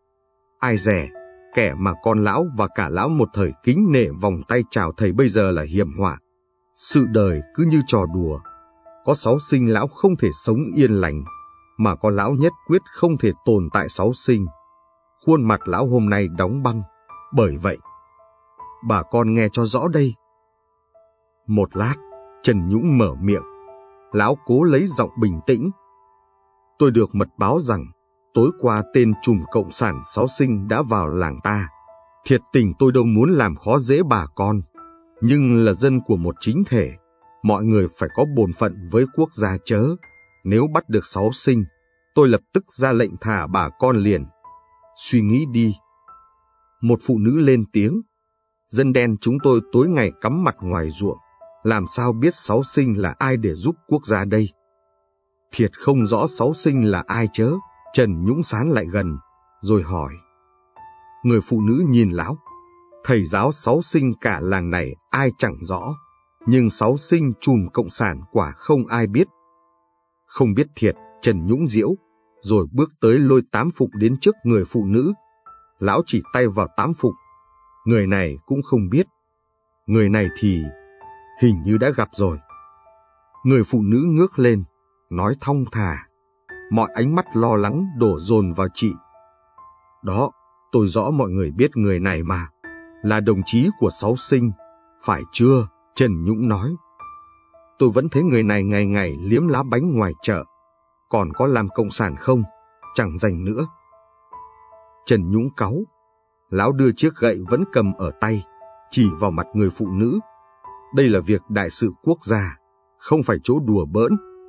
Ai dè, kẻ mà con lão và cả lão một thời kính nể vòng tay chào thầy bây giờ là hiểm họa. Sự đời cứ như trò đùa. Có Sáu Sinh lão không thể sống yên lành, mà có lão nhất quyết không thể tồn tại Sáu Sinh. Khuôn mặt lão hôm nay đóng băng. Bởi vậy, bà con nghe cho rõ đây. Một lát, Trần Nhũng mở miệng. Lão cố lấy giọng bình tĩnh. Tôi được mật báo rằng tối qua tên trùm cộng sản Sáu Sinh đã vào làng ta. Thiệt tình tôi đâu muốn làm khó dễ bà con, nhưng là dân của một chính thể, mọi người phải có bổn phận với quốc gia chớ. Nếu bắt được Sáu Sinh, tôi lập tức ra lệnh thả bà con liền. Suy nghĩ đi. Một phụ nữ lên tiếng. Dân đen chúng tôi tối ngày cắm mặt ngoài ruộng, làm sao biết Sáu Sinh là ai để giúp quốc gia đây? Thiệt không rõ Sáu Sinh là ai chớ. Trần Nhũng sán lại gần, rồi hỏi. Người phụ nữ nhìn lão. Thầy giáo Sáu Sinh cả làng này ai chẳng rõ, nhưng Sáu Sinh trùm cộng sản quả không ai biết. Không biết thiệt, Trần Nhũng giễu, rồi bước tới lôi Tám Phục đến trước người phụ nữ. Lão chỉ tay vào Tám Phục. Người này cũng không biết. Người này thì hình như đã gặp rồi. Người phụ nữ ngước lên, nói thong thả. Mọi ánh mắt lo lắng đổ dồn vào chị. Đó, tôi rõ mọi người biết người này mà. Là đồng chí của Sáu Sinh, phải chưa? Trần Nhũng nói. Tôi vẫn thấy người này ngày ngày liếm lá bánh ngoài chợ. Còn có làm cộng sản không? Chẳng dành nữa. Trần Nhũng cáu. Lão đưa chiếc gậy vẫn cầm ở tay, chỉ vào mặt người phụ nữ. Đây là việc đại sự quốc gia, không phải chỗ đùa bỡn.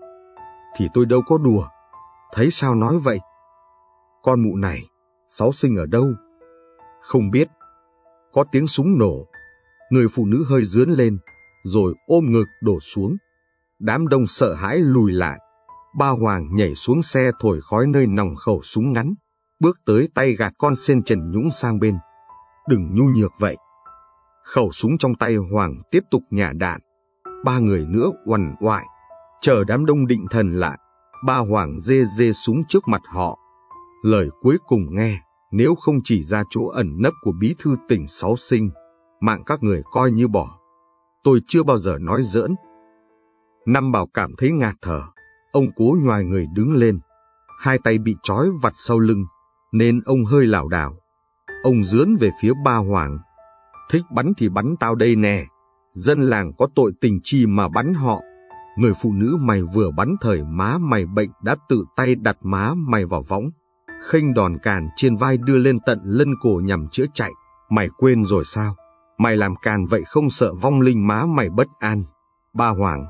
Thì tôi đâu có đùa. Thấy sao nói vậy? Con mụ này, Sáu Sinh ở đâu? Không biết. Có tiếng súng nổ. Người phụ nữ hơi rướn lên, rồi ôm ngực đổ xuống. Đám đông sợ hãi lùi lại. Ba Hoàng nhảy xuống xe thổi khói nơi nòng khẩu súng ngắn, bước tới tay gạt con sên Trần Nhũng sang bên. Đừng nhu nhược vậy. Khẩu súng trong tay Hoàng tiếp tục nhả đạn. Ba người nữa uằn oại. Chờ đám đông định thần lại, ba Hoàng dê dê súng trước mặt họ. Lời cuối cùng nghe, nếu không chỉ ra chỗ ẩn nấp của bí thư tỉnh Sáu Sinh, mạng các người coi như bỏ. Tôi chưa bao giờ nói giỡn. Năm Bảo cảm thấy ngạt thở. Ông cố nhoài người đứng lên, hai tay bị trói vặt sau lưng, nên ông hơi lảo đảo. Ông dướn về phía ba Hoàng. Thích bắn thì bắn tao đây nè, dân làng có tội tình chi mà bắn họ. Người phụ nữ mày vừa bắn thời má mày bệnh đã tự tay đặt má mày vào võng, khênh đòn càn trên vai đưa lên tận lân cổ nhằm chữa chạy. Mày quên rồi sao? Mày làm càn vậy không sợ vong linh má mày bất an? Ba Hoàng.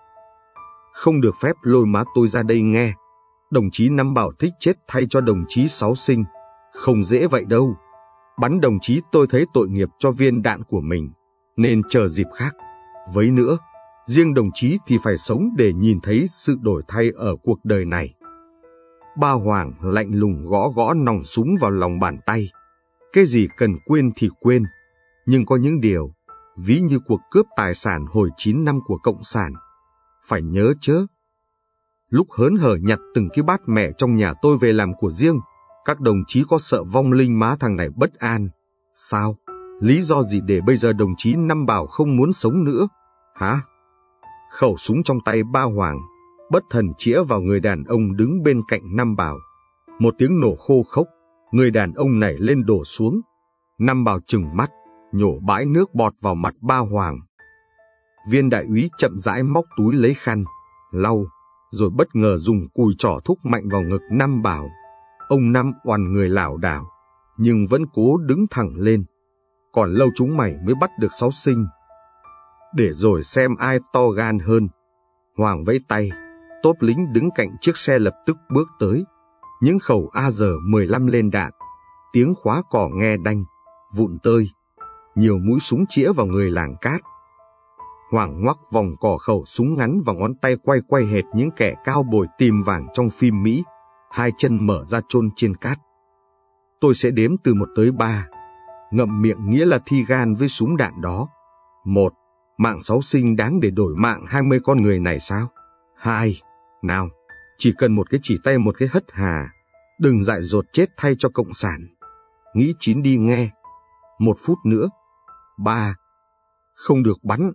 Không được phép lôi má tôi ra đây nghe. Đồng chí Năm bảo thích chết thay cho đồng chí Sáu Sinh. Không dễ vậy đâu. Bắn đồng chí tôi thấy tội nghiệp cho viên đạn của mình, nên chờ dịp khác. Với nữa, riêng đồng chí thì phải sống để nhìn thấy sự đổi thay ở cuộc đời này. Ba Hoàng lạnh lùng gõ gõ nòng súng vào lòng bàn tay. Cái gì cần quên thì quên, nhưng có những điều, ví như cuộc cướp tài sản hồi 9 năm của Cộng sản, phải nhớ chớ. Lúc hớn hở nhặt từng cái bát mẹ trong nhà tôi về làm của riêng, các đồng chí có sợ vong linh má thằng này bất an? Sao? Lý do gì để bây giờ đồng chí Năm bảo không muốn sống nữa? Hả? Khẩu súng trong tay ba Hoàng bất thần chĩa vào người đàn ông đứng bên cạnh Năm bảo. Một tiếng nổ khô khốc, người đàn ông này lên đổ xuống. Năm bảo trừng mắt, nhổ bãi nước bọt vào mặt ba Hoàng. Viên đại úy chậm rãi móc túi lấy khăn, lau, rồi bất ngờ dùng cùi trỏ thúc mạnh vào ngực Năm bảo. Ông Năm oằn người lảo đảo, nhưng vẫn cố đứng thẳng lên. Còn lâu chúng mày mới bắt được Sáu Sinh. Để rồi xem ai to gan hơn. Hoàng vẫy tay, tốp lính đứng cạnh chiếc xe lập tức bước tới. Những khẩu AR-15 lên đạn, tiếng khóa cò nghe đanh, vụn tơi. Nhiều mũi súng chĩa vào người làng cát. Hoàng ngoắc vòng cò khẩu súng ngắn vào ngón tay quay quay hệt những kẻ cao bồi tìm vàng trong phim Mỹ, hai chân mở ra chôn trên cát. Tôi sẽ đếm từ 1 tới 3. Ngậm miệng nghĩa là thi gan với súng đạn đó. 1. Mạng Sáu Sinh đáng để đổi mạng 20 con người này sao? 2. Nào, chỉ cần một cái chỉ tay một cái hất hà, đừng dại dột chết thay cho Cộng sản. Nghĩ chín đi nghe. 1 phút nữa. 3. Không được bắn.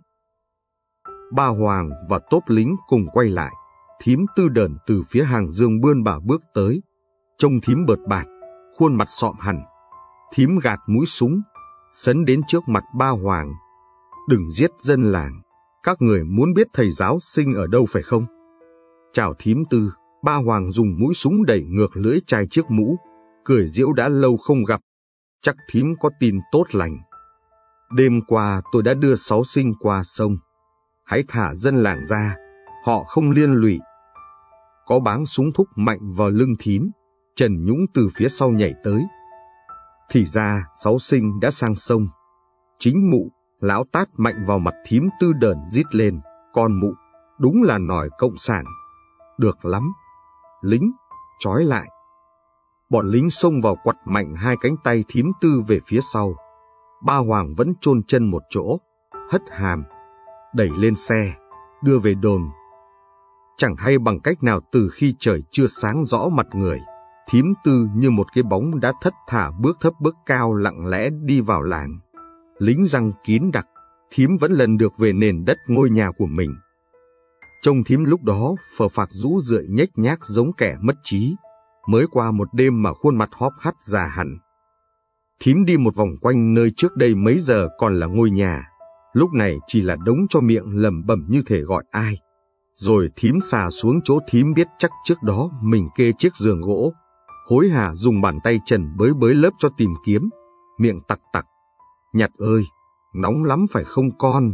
Ba Hoàng và tốp lính cùng quay lại. Thím Tư Đờn từ phía hàng Dương Bươn Bà bước tới. Trông thím bợt bạt, khuôn mặt sọm hẳn. Thím gạt mũi súng, sấn đến trước mặt ba Hoàng. Đừng giết dân làng, các người muốn biết thầy giáo Sinh ở đâu phải không? Chào thím Tư. Ba Hoàng dùng mũi súng đẩy ngược lưỡi chai chiếc mũ, cười giễu đã lâu không gặp. Chắc thím có tin tốt lành. Đêm qua tôi đã đưa Sáu Sinh qua sông. Hãy thả dân làng ra, họ không liên lụy. Có báng súng thúc mạnh vào lưng thím, Trần Nhũng từ phía sau nhảy tới. Thì ra Sáu Sinh đã sang sông. Chính Mụ, lão tát mạnh vào mặt thím Tư Đờn rít lên. Con Mụ, đúng là nòi Cộng sản. Được lắm. Lính, trói lại. Bọn lính xông vào quặt mạnh hai cánh tay thím Tư về phía sau. Ba Hoàng vẫn chôn chân một chỗ, hất hàm, đẩy lên xe, đưa về đồn. Chẳng hay bằng cách nào từ khi trời chưa sáng rõ mặt người, thím Tư như một cái bóng đã thất thả bước thấp bước cao lặng lẽ đi vào làng. Lính răng kín đặc, thím vẫn lần được về nền đất ngôi nhà của mình. Trông thím lúc đó phờ phạc rũ rượi nhếch nhác giống kẻ mất trí, mới qua một đêm mà khuôn mặt hóp hắt già hẳn. Thím đi một vòng quanh nơi trước đây mấy giờ còn là ngôi nhà, lúc này chỉ là đống cho miệng lẩm bẩm như thể gọi ai. Rồi thím xà xuống chỗ thím biết chắc trước đó mình kê chiếc giường gỗ, hối hả dùng bàn tay trần bới bới lớp cho tìm kiếm, miệng tặc tặc. Nhặt ơi, nóng lắm phải không con?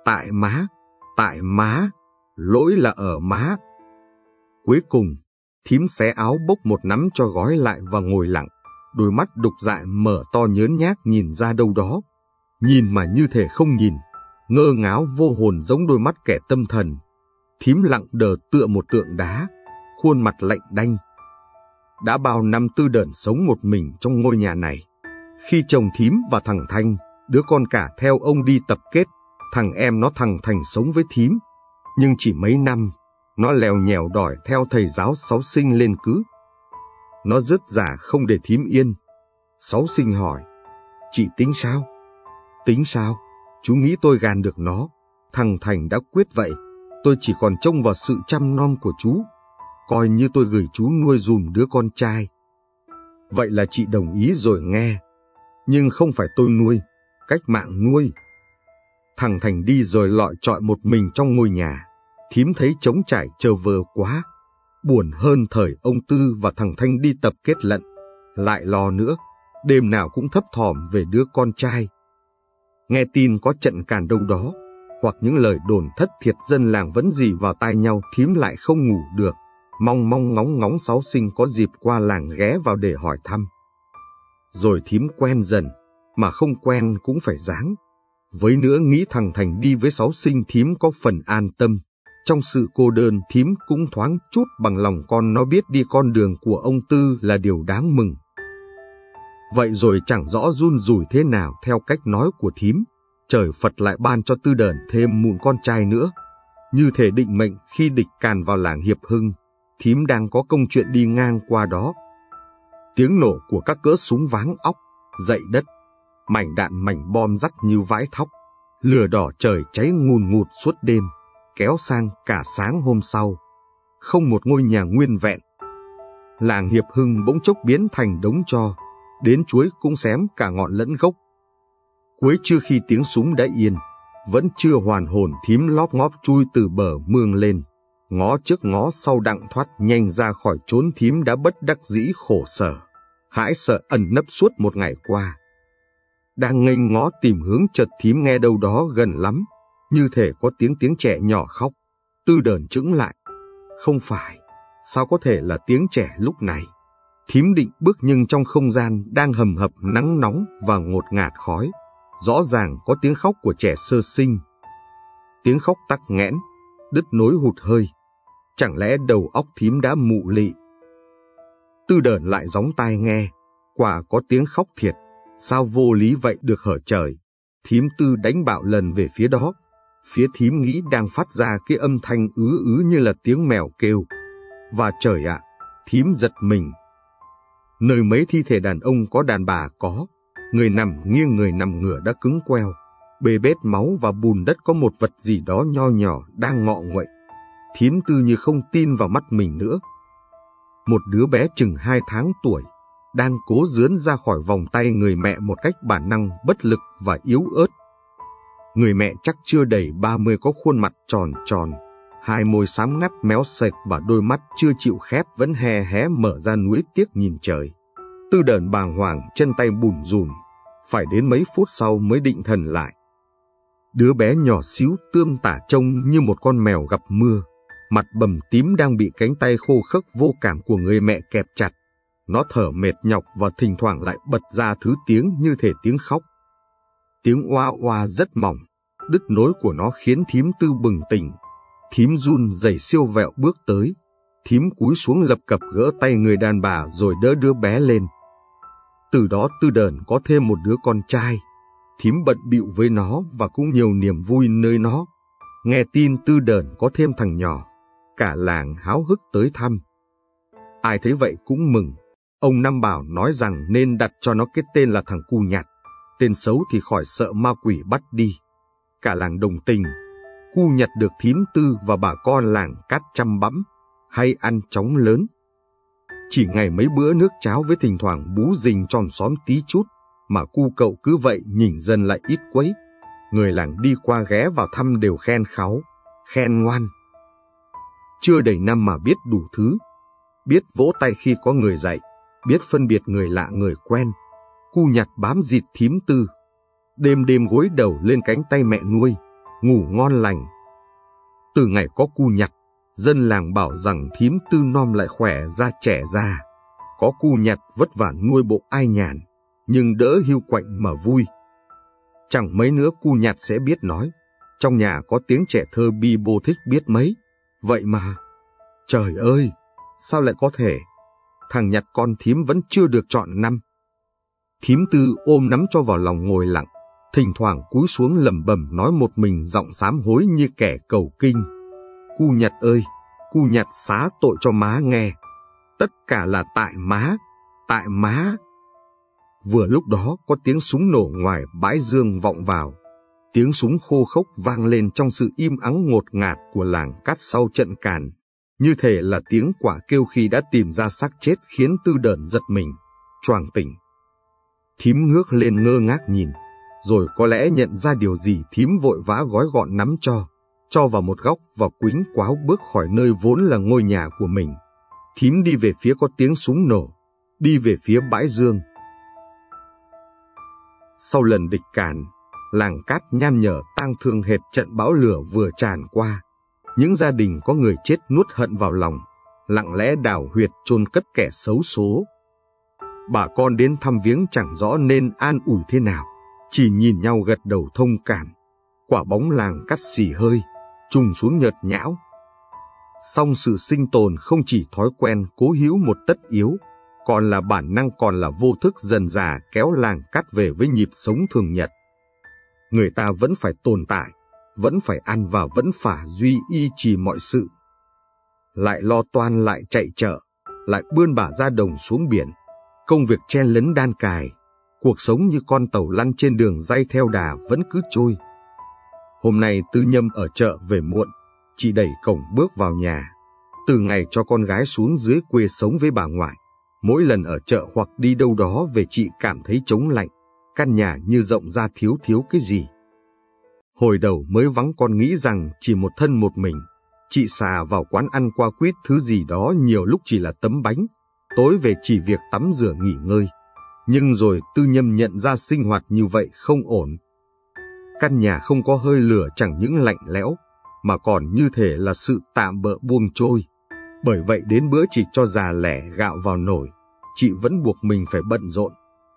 Tại má, lỗi là ở má. Cuối cùng, thím xé áo bốc một nắm cho gói lại và ngồi lặng, đôi mắt đục dại mở to nhớn nhác nhìn ra đâu đó. Nhìn mà như thể không nhìn, ngơ ngáo vô hồn giống đôi mắt kẻ tâm thần. Thím lặng đờ tựa một tượng đá, khuôn mặt lạnh đanh. Đã bao năm Tư Đờn sống một mình trong ngôi nhà này. Khi chồng thím và thằng Thanh, đứa con cả theo ông đi tập kết, thằng em nó thằng Thành sống với thím. Nhưng chỉ mấy năm, nó lèo nhèo đòi theo thầy giáo Sáu Sinh lên cứ. Nó rứt rả không để thím yên. Sáu Sinh hỏi, chị tính sao? Tính sao? Chú nghĩ tôi gàn được nó. Thằng Thành đã quyết vậy. Tôi chỉ còn trông vào sự chăm nom của chú. coi như tôi gửi chú nuôi dùm đứa con trai. Vậy là chị đồng ý rồi nghe. Nhưng không phải tôi nuôi, cách mạng nuôi. Thằng Thành đi rồi lọi trọi một mình trong ngôi nhà. Thím thấy trống trải trơ vơ quá. Buồn hơn thời ông Tư và thằng Thanh đi tập kết lận. Lại lo nữa, đêm nào cũng thấp thỏm về đứa con trai. Nghe tin có trận càn đâu đó, hoặc những lời đồn thất thiệt dân làng vẫn rỉ vào tai nhau, thím lại không ngủ được, mong ngóng ngóng Sáu Sinh có dịp qua làng ghé vào để hỏi thăm. Rồi thím quen dần, mà không quen cũng phải ráng. Với nữa nghĩ thằng Thành đi với Sáu Sinh thím có phần an tâm. Trong sự cô đơn thím cũng thoáng chút bằng lòng con nó biết đi con đường của ông Tư là điều đáng mừng. Vậy rồi chẳng rõ run rủi thế nào theo cách nói của thím, trời Phật lại ban cho Tư Đờn thêm mụn con trai nữa. Như thể định mệnh khi địch càn vào làng Hiệp Hưng, thím đang có công chuyện đi ngang qua đó. Tiếng nổ của các cỡ súng váng óc, dậy đất, mảnh đạn mảnh bom rắc như vãi thóc, lửa đỏ trời cháy ngùn ngụt suốt đêm, kéo sang cả sáng hôm sau. Không một ngôi nhà nguyên vẹn. Làng Hiệp Hưng bỗng chốc biến thành đống tro, đến chuối cũng xém cả ngọn lẫn gốc. Cuối trưa khi tiếng súng đã yên, vẫn chưa hoàn hồn thím lóp ngóp chui từ bờ mương lên, ngó trước ngó sau đặng thoát nhanh ra khỏi chốn thím đã bất đắc dĩ khổ sở, hãi sợ ẩn nấp suốt một ngày qua. Đang ngây ngó tìm hướng chợt thím nghe đâu đó gần lắm, như thể có tiếng trẻ nhỏ khóc. Tư Đờn chững lại. Không phải, sao có thể là tiếng trẻ lúc này? Thím định bước nhưng trong không gian đang hầm hập nắng nóng và ngột ngạt khói, rõ ràng có tiếng khóc của trẻ sơ sinh. Tiếng khóc tắc nghẽn, đứt nối hụt hơi. Chẳng lẽ đầu óc thím đã mụ lị? Tư Đờn lại gióng tai nghe, quả có tiếng khóc thiệt, sao vô lý vậy được hở trời. Thím Tư đánh bạo lần về phía đó. Phía thím nghĩ đang phát ra cái âm thanh ứ như là tiếng mèo kêu. Và trời ạ, thím giật mình. Nơi mấy thi thể đàn ông có đàn bà có, người nằm nghiêng người nằm ngửa đã cứng queo. Bê bết máu và bùn đất có một vật gì đó nho nhỏ đang ngọ nguậy. Thím Tư như không tin vào mắt mình nữa. Một đứa bé chừng 2 tháng tuổi, đang cố rướn ra khỏi vòng tay người mẹ một cách bản năng bất lực và yếu ớt. Người mẹ chắc chưa đầy 30 có khuôn mặt tròn tròn, hai môi xám ngắt méo sệch và đôi mắt chưa chịu khép vẫn hé hé mở ra nuối tiếc nhìn trời. Tư Đờn bàng hoàng chân tay bùn rùn, phải đến mấy phút sau mới định thần lại. Đứa bé nhỏ xíu tươm tả trông như một con mèo gặp mưa, mặt bầm tím đang bị cánh tay khô khốc vô cảm của người mẹ kẹp chặt. Nó thở mệt nhọc và thỉnh thoảng lại bật ra thứ tiếng như thể tiếng khóc. Tiếng oa oa rất mỏng, đứt nối của nó khiến thím Tư bừng tỉnh. Thím run rẩy siêu vẹo bước tới. Thím cúi xuống lập cập gỡ tay người đàn bà rồi đỡ đứa bé lên. Từ đó Tư Đờn có thêm một đứa con trai. Thím bận bịu với nó và cũng nhiều niềm vui nơi nó. Nghe tin Tư Đờn có thêm thằng nhỏ, cả làng háo hức tới thăm. Ai thấy vậy cũng mừng. Ông Năm Bảo nói rằng nên đặt cho nó cái tên là thằng Cu Nhặt. Tên xấu thì khỏi sợ ma quỷ bắt đi. Cả làng đồng tình. Cu Nhặt được thím Tư và bà con làng cát chăm bẵm, hay ăn chóng lớn. Chỉ ngày mấy bữa nước cháo với thỉnh thoảng bú rình tròn xóm tí chút, mà cu cậu cứ vậy nhìn dần lại ít quấy. Người làng đi qua ghé vào thăm đều khen kháu, khen ngoan. Chưa đầy năm mà biết đủ thứ, biết vỗ tay khi có người dạy, biết phân biệt người lạ người quen. Cu Nhặt bám dịt thím Tư, đêm đêm gối đầu lên cánh tay mẹ nuôi, ngủ ngon lành. Từ ngày có Cu Nhặt, dân làng bảo rằng thím Tư nom lại khỏe ra trẻ ra. Có Cu Nhặt vất vả nuôi bộ ai nhàn, nhưng đỡ hiu quạnh mà vui. Chẳng mấy nữa Cu Nhặt sẽ biết nói, trong nhà có tiếng trẻ thơ bi bô thích biết mấy. Vậy mà, trời ơi, sao lại có thể? Thằng Nhặt con thím vẫn chưa được chọn năm. Thím Tư ôm nắm cho vào lòng ngồi lặng, thỉnh thoảng cúi xuống lẩm bẩm nói một mình giọng sám hối như kẻ cầu kinh. Cu Nhặt ơi, Cu Nhặt xá tội cho má nghe. Tất cả là tại má, tại má. Vừa lúc đó có tiếng súng nổ ngoài bãi dương vọng vào. Tiếng súng khô khốc vang lên trong sự im ắng ngột ngạt của làng cát sau trận càn. như thể là tiếng quả kêu khi đã tìm ra xác chết, khiến Tư Đờn giật mình, choàng tỉnh. Thím ngước lên ngơ ngác nhìn, rồi có lẽ nhận ra điều gì, thím vội vã gói gọn nắm cho vào một góc và quĩnh quáo bước khỏi nơi vốn là ngôi nhà của mình. Thím đi về phía có tiếng súng nổ, đi về phía bãi dương. Sau lần địch càn, làng Cát nham nhở tang thương hệt trận bão lửa vừa tràn qua. Những gia đình có người chết nuốt hận vào lòng, lặng lẽ đào huyệt chôn cất kẻ xấu số. Bà con đến thăm viếng chẳng rõ nên an ủi thế nào, chỉ nhìn nhau gật đầu thông cảm. Quả bóng làng Cát xì hơi, trùng xuống nhợt nhão. Song sự sinh tồn không chỉ thói quen cố hữu một tất yếu, còn là bản năng, còn là vô thức dần dà kéo làng Cát về với nhịp sống thường nhật. Người ta vẫn phải tồn tại, vẫn phải ăn và vẫn phải duy trì mọi sự. Lại lo toan, lại chạy chợ, lại bươn bả ra đồng xuống biển. Công việc chen lấn đan cài, cuộc sống như con tàu lăn trên đường ray theo đà vẫn cứ trôi. Hôm nay Tư Nhâm ở chợ về muộn, chị đẩy cổng bước vào nhà. Từ ngày cho con gái xuống dưới quê sống với bà ngoại, mỗi lần ở chợ hoặc đi đâu đó về chị cảm thấy trống lạnh, căn nhà như rộng ra thiếu cái gì. Hồi đầu mới vắng con nghĩ rằng chỉ một thân một mình, chị xà vào quán ăn qua quýt thứ gì đó, nhiều lúc chỉ là tấm bánh, tối về chỉ việc tắm rửa nghỉ ngơi. Nhưng rồi Tư Nhâm nhận ra sinh hoạt như vậy không ổn. Căn nhà không có hơi lửa chẳng những lạnh lẽo, mà còn như thể là sự tạm bợ buông trôi. Bởi vậy đến bữa chỉ cho già lẻ gạo vào nồi, chị vẫn buộc mình phải bận rộn.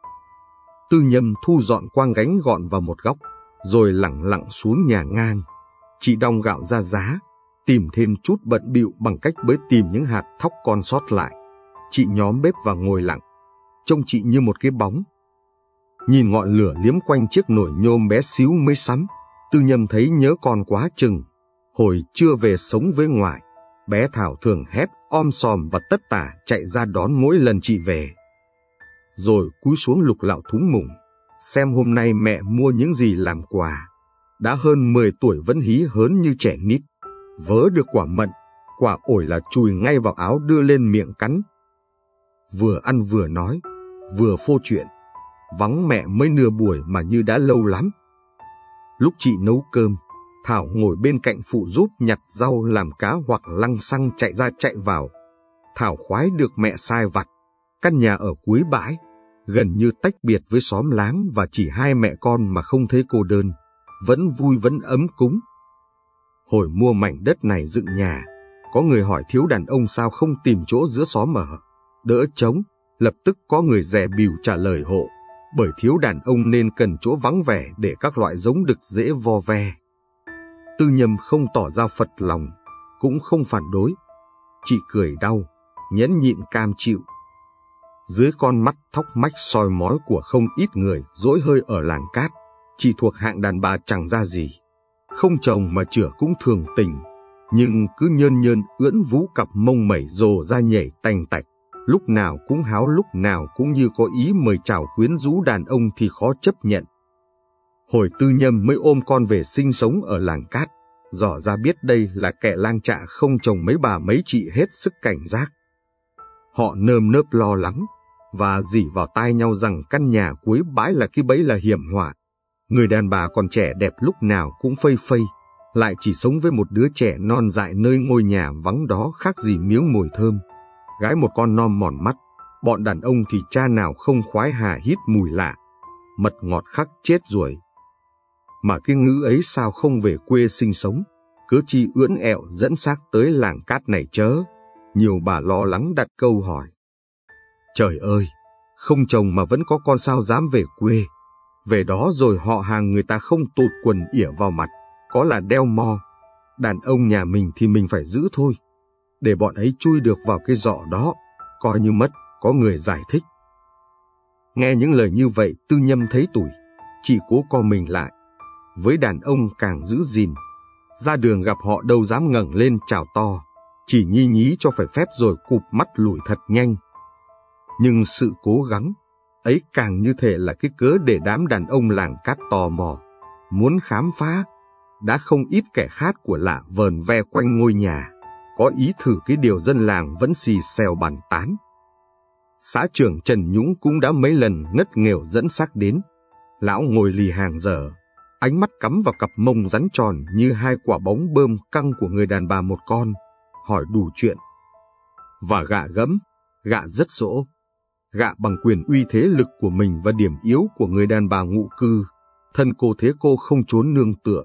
Tư Nhâm thu dọn quang gánh gọn vào một góc, rồi lẳng lặng xuống nhà ngang. Chị đong gạo ra giá, tìm thêm chút bận bịu bằng cách bới tìm những hạt thóc còn sót lại. Chị nhóm bếp và ngồi lặng, trông chị như một cái bóng. Nhìn ngọn lửa liếm quanh chiếc nồi nhôm bé xíu mới sắm, Tư Nhâm thấy nhớ con quá chừng. Hồi trưa về sống với ngoại, bé Thảo thường hét om sòm và tất tả chạy ra đón mỗi lần chị về. Rồi cúi xuống lục lạo thúng mùng, xem hôm nay mẹ mua những gì làm quà. Đã hơn 10 tuổi vẫn hí hớn như trẻ nít. Vớ được quả mận, quả ổi là chùi ngay vào áo đưa lên miệng cắn. Vừa ăn vừa nói, vừa phô chuyện. Vắng mẹ mới nửa buổi mà như đã lâu lắm. Lúc chị nấu cơm, Thảo ngồi bên cạnh phụ giúp nhặt rau làm cá hoặc lăng xăng chạy ra chạy vào. Thảo khoái được mẹ sai vặt. Căn nhà ở cuối bãi, gần như tách biệt với xóm láng và chỉ hai mẹ con mà không thấy cô đơn, vẫn vui vẫn ấm cúng. Hồi mua mảnh đất này dựng nhà, có người hỏi thiếu đàn ông sao không tìm chỗ giữa xóm ở, đỡ trống, lập tức có người dè bỉu trả lời hộ, bởi thiếu đàn ông nên cần chỗ vắng vẻ để các loại giống đực dễ vo ve. Tư Nhâm không tỏ ra phật lòng, cũng không phản đối. Chị cười đau, nhẫn nhịn cam chịu. Dưới con mắt thóc mách soi mói của không ít người dỗi hơi ở làng Cát, chị thuộc hạng đàn bà chẳng ra gì. Không chồng mà chửa cũng thường tình, nhưng cứ nhơn nhơn ưỡn vú cặp mông mẩy rồ ra nhảy tành tạch, lúc nào cũng háo, lúc nào cũng như có ý mời chào quyến rũ đàn ông thì khó chấp nhận. Hồi Tư Nhâm mới ôm con về sinh sống ở làng Cát, dò ra biết đây là kẻ lang trạ không chồng, mấy bà mấy chị hết sức cảnh giác. Họ nơm nớp lo lắng và rỉ vào tai nhau rằng căn nhà cuối bãi là cái bẫy, là hiểm họa. Người đàn bà còn trẻ đẹp lúc nào cũng phây phây, lại chỉ sống với một đứa trẻ non dại nơi ngôi nhà vắng đó khác gì miếng mồi thơm. Gái một con non mòn mắt, bọn đàn ông thì cha nào không khoái hà hít mùi lạ, mật ngọt khắc chết ruồi. Mà cái ngữ ấy sao không về quê sinh sống, cứ chi ưỡn ẹo dẫn xác tới làng Cát này chớ. Nhiều bà lo lắng đặt câu hỏi. Trời ơi, không chồng mà vẫn có con sao dám về quê. Về đó rồi họ hàng người ta không tụt quần ỉa vào mặt, có là đeo mo. Đàn ông nhà mình thì mình phải giữ thôi, để bọn ấy chui được vào cái giỏ đó, coi như mất. Có người giải thích. Nghe những lời như vậy, Tư Nhâm thấy tủi, chị cố co mình lại. Với đàn ông càng giữ gìn, ra đường gặp họ đâu dám ngẩng lên chào to, chỉ nhí nhí cho phải phép rồi cụp mắt lủi thật nhanh. Nhưng sự cố gắng ấy càng như thể là cái cớ để đám đàn ông làng Cát tò mò, muốn khám phá. Đã không ít kẻ khát của lạ vờn ve quanh ngôi nhà, có ý thử cái điều dân làng vẫn xì xèo bàn tán. Xã trưởng Trần Nhũng cũng đã mấy lần ngất nghèo dẫn xác đến. Lão ngồi lì hàng giờ, ánh mắt cắm vào cặp mông rắn tròn như hai quả bóng bơm căng của người đàn bà một con, hỏi đủ chuyện. Và gạ gẫm, gạ rất dỗ, gạ bằng quyền uy thế lực của mình và điểm yếu của người đàn bà ngụ cư, thân cô thế cô không trốn nương tựa.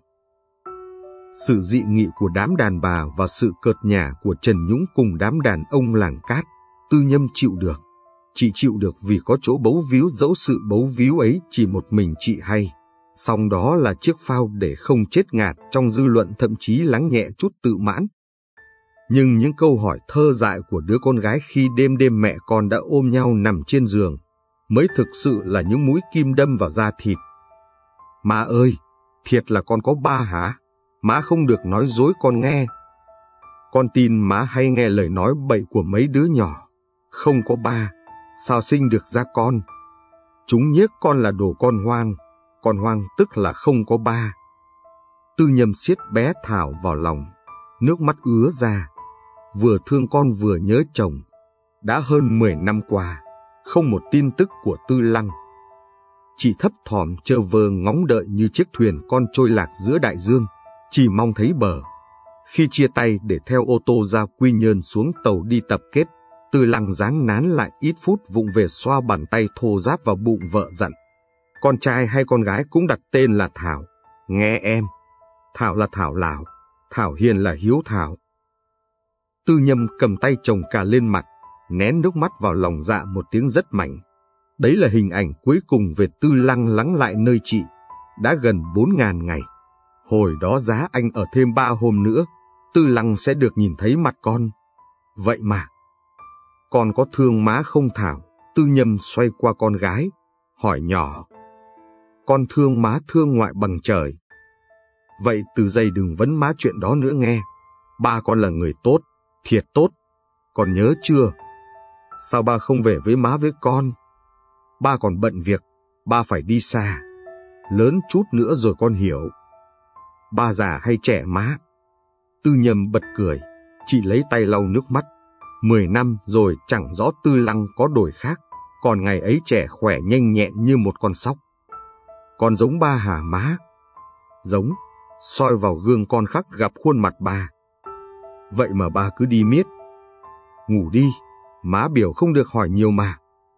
Sự dị nghị của đám đàn bà và sự cợt nhả của Trần Nhũng cùng đám đàn ông làng Cát, Tư Nhâm chịu được. Chị chịu được vì có chỗ bấu víu, dẫu sự bấu víu ấy chỉ một mình chị hay. Song đó là chiếc phao để không chết ngạt trong dư luận, thậm chí lắng nhẹ chút tự mãn. Nhưng những câu hỏi thơ dại của đứa con gái khi đêm đêm mẹ con đã ôm nhau nằm trên giường mới thực sự là những mũi kim đâm vào da thịt. Má ơi, thiệt là con có ba hả? Má không được nói dối con nghe. Con tin má hay nghe lời nói bậy của mấy đứa nhỏ. Không có ba, sao sinh được ra con? Chúng nhiếc con là đồ con hoang tức là không có ba. Tư Nhâm siết bé Thảo vào lòng, nước mắt ứa ra. Vừa thương con vừa nhớ chồng. Đã hơn 10 năm qua, không một tin tức của Tư Lăng. Chị thấp thỏm trơ vơ ngóng đợi như chiếc thuyền con trôi lạc giữa đại dương, chỉ mong thấy bờ. Khi chia tay để theo ô tô ra Quy Nhơn xuống tàu đi tập kết, Tư Lăng giáng nán lại ít phút vụng về xoa bàn tay thô ráp vào bụng vợ dặn. Con trai hay con gái cũng đặt tên là Thảo. Nghe em, Thảo là Thảo Lào, Thảo Hiền là Hiếu Thảo. Tư Nhâm cầm tay chồng cà lên mặt, nén nước mắt vào lòng dạ một tiếng rất mạnh. Đấy là hình ảnh cuối cùng về Tư Lăng lắng lại nơi chị. Đã gần 4.000 ngày. Hồi đó giá anh ở thêm 3 hôm nữa, Tư Lăng sẽ được nhìn thấy mặt con. Vậy mà, con có thương má không Thảo? Tư Nhâm xoay qua con gái, hỏi nhỏ. Con thương má thương ngoại bằng trời. Vậy từ giây đừng vấn má chuyện đó nữa nghe. Ba con là người tốt, thiệt tốt. Con nhớ chưa? Sao ba không về với má với con? Ba còn bận việc, ba phải đi xa. Lớn chút nữa rồi con hiểu. Ba già hay trẻ má? Tư Nhâm bật cười, chị lấy tay lau nước mắt. 10 năm rồi chẳng rõ Tư Lăng có đổi khác, còn ngày ấy trẻ khỏe nhanh nhẹn như một con sóc. Con giống ba hả má? Giống, soi vào gương con khắc gặp khuôn mặt ba. Vậy mà ba cứ đi miết. Ngủ đi, má biểu không được hỏi nhiều mà.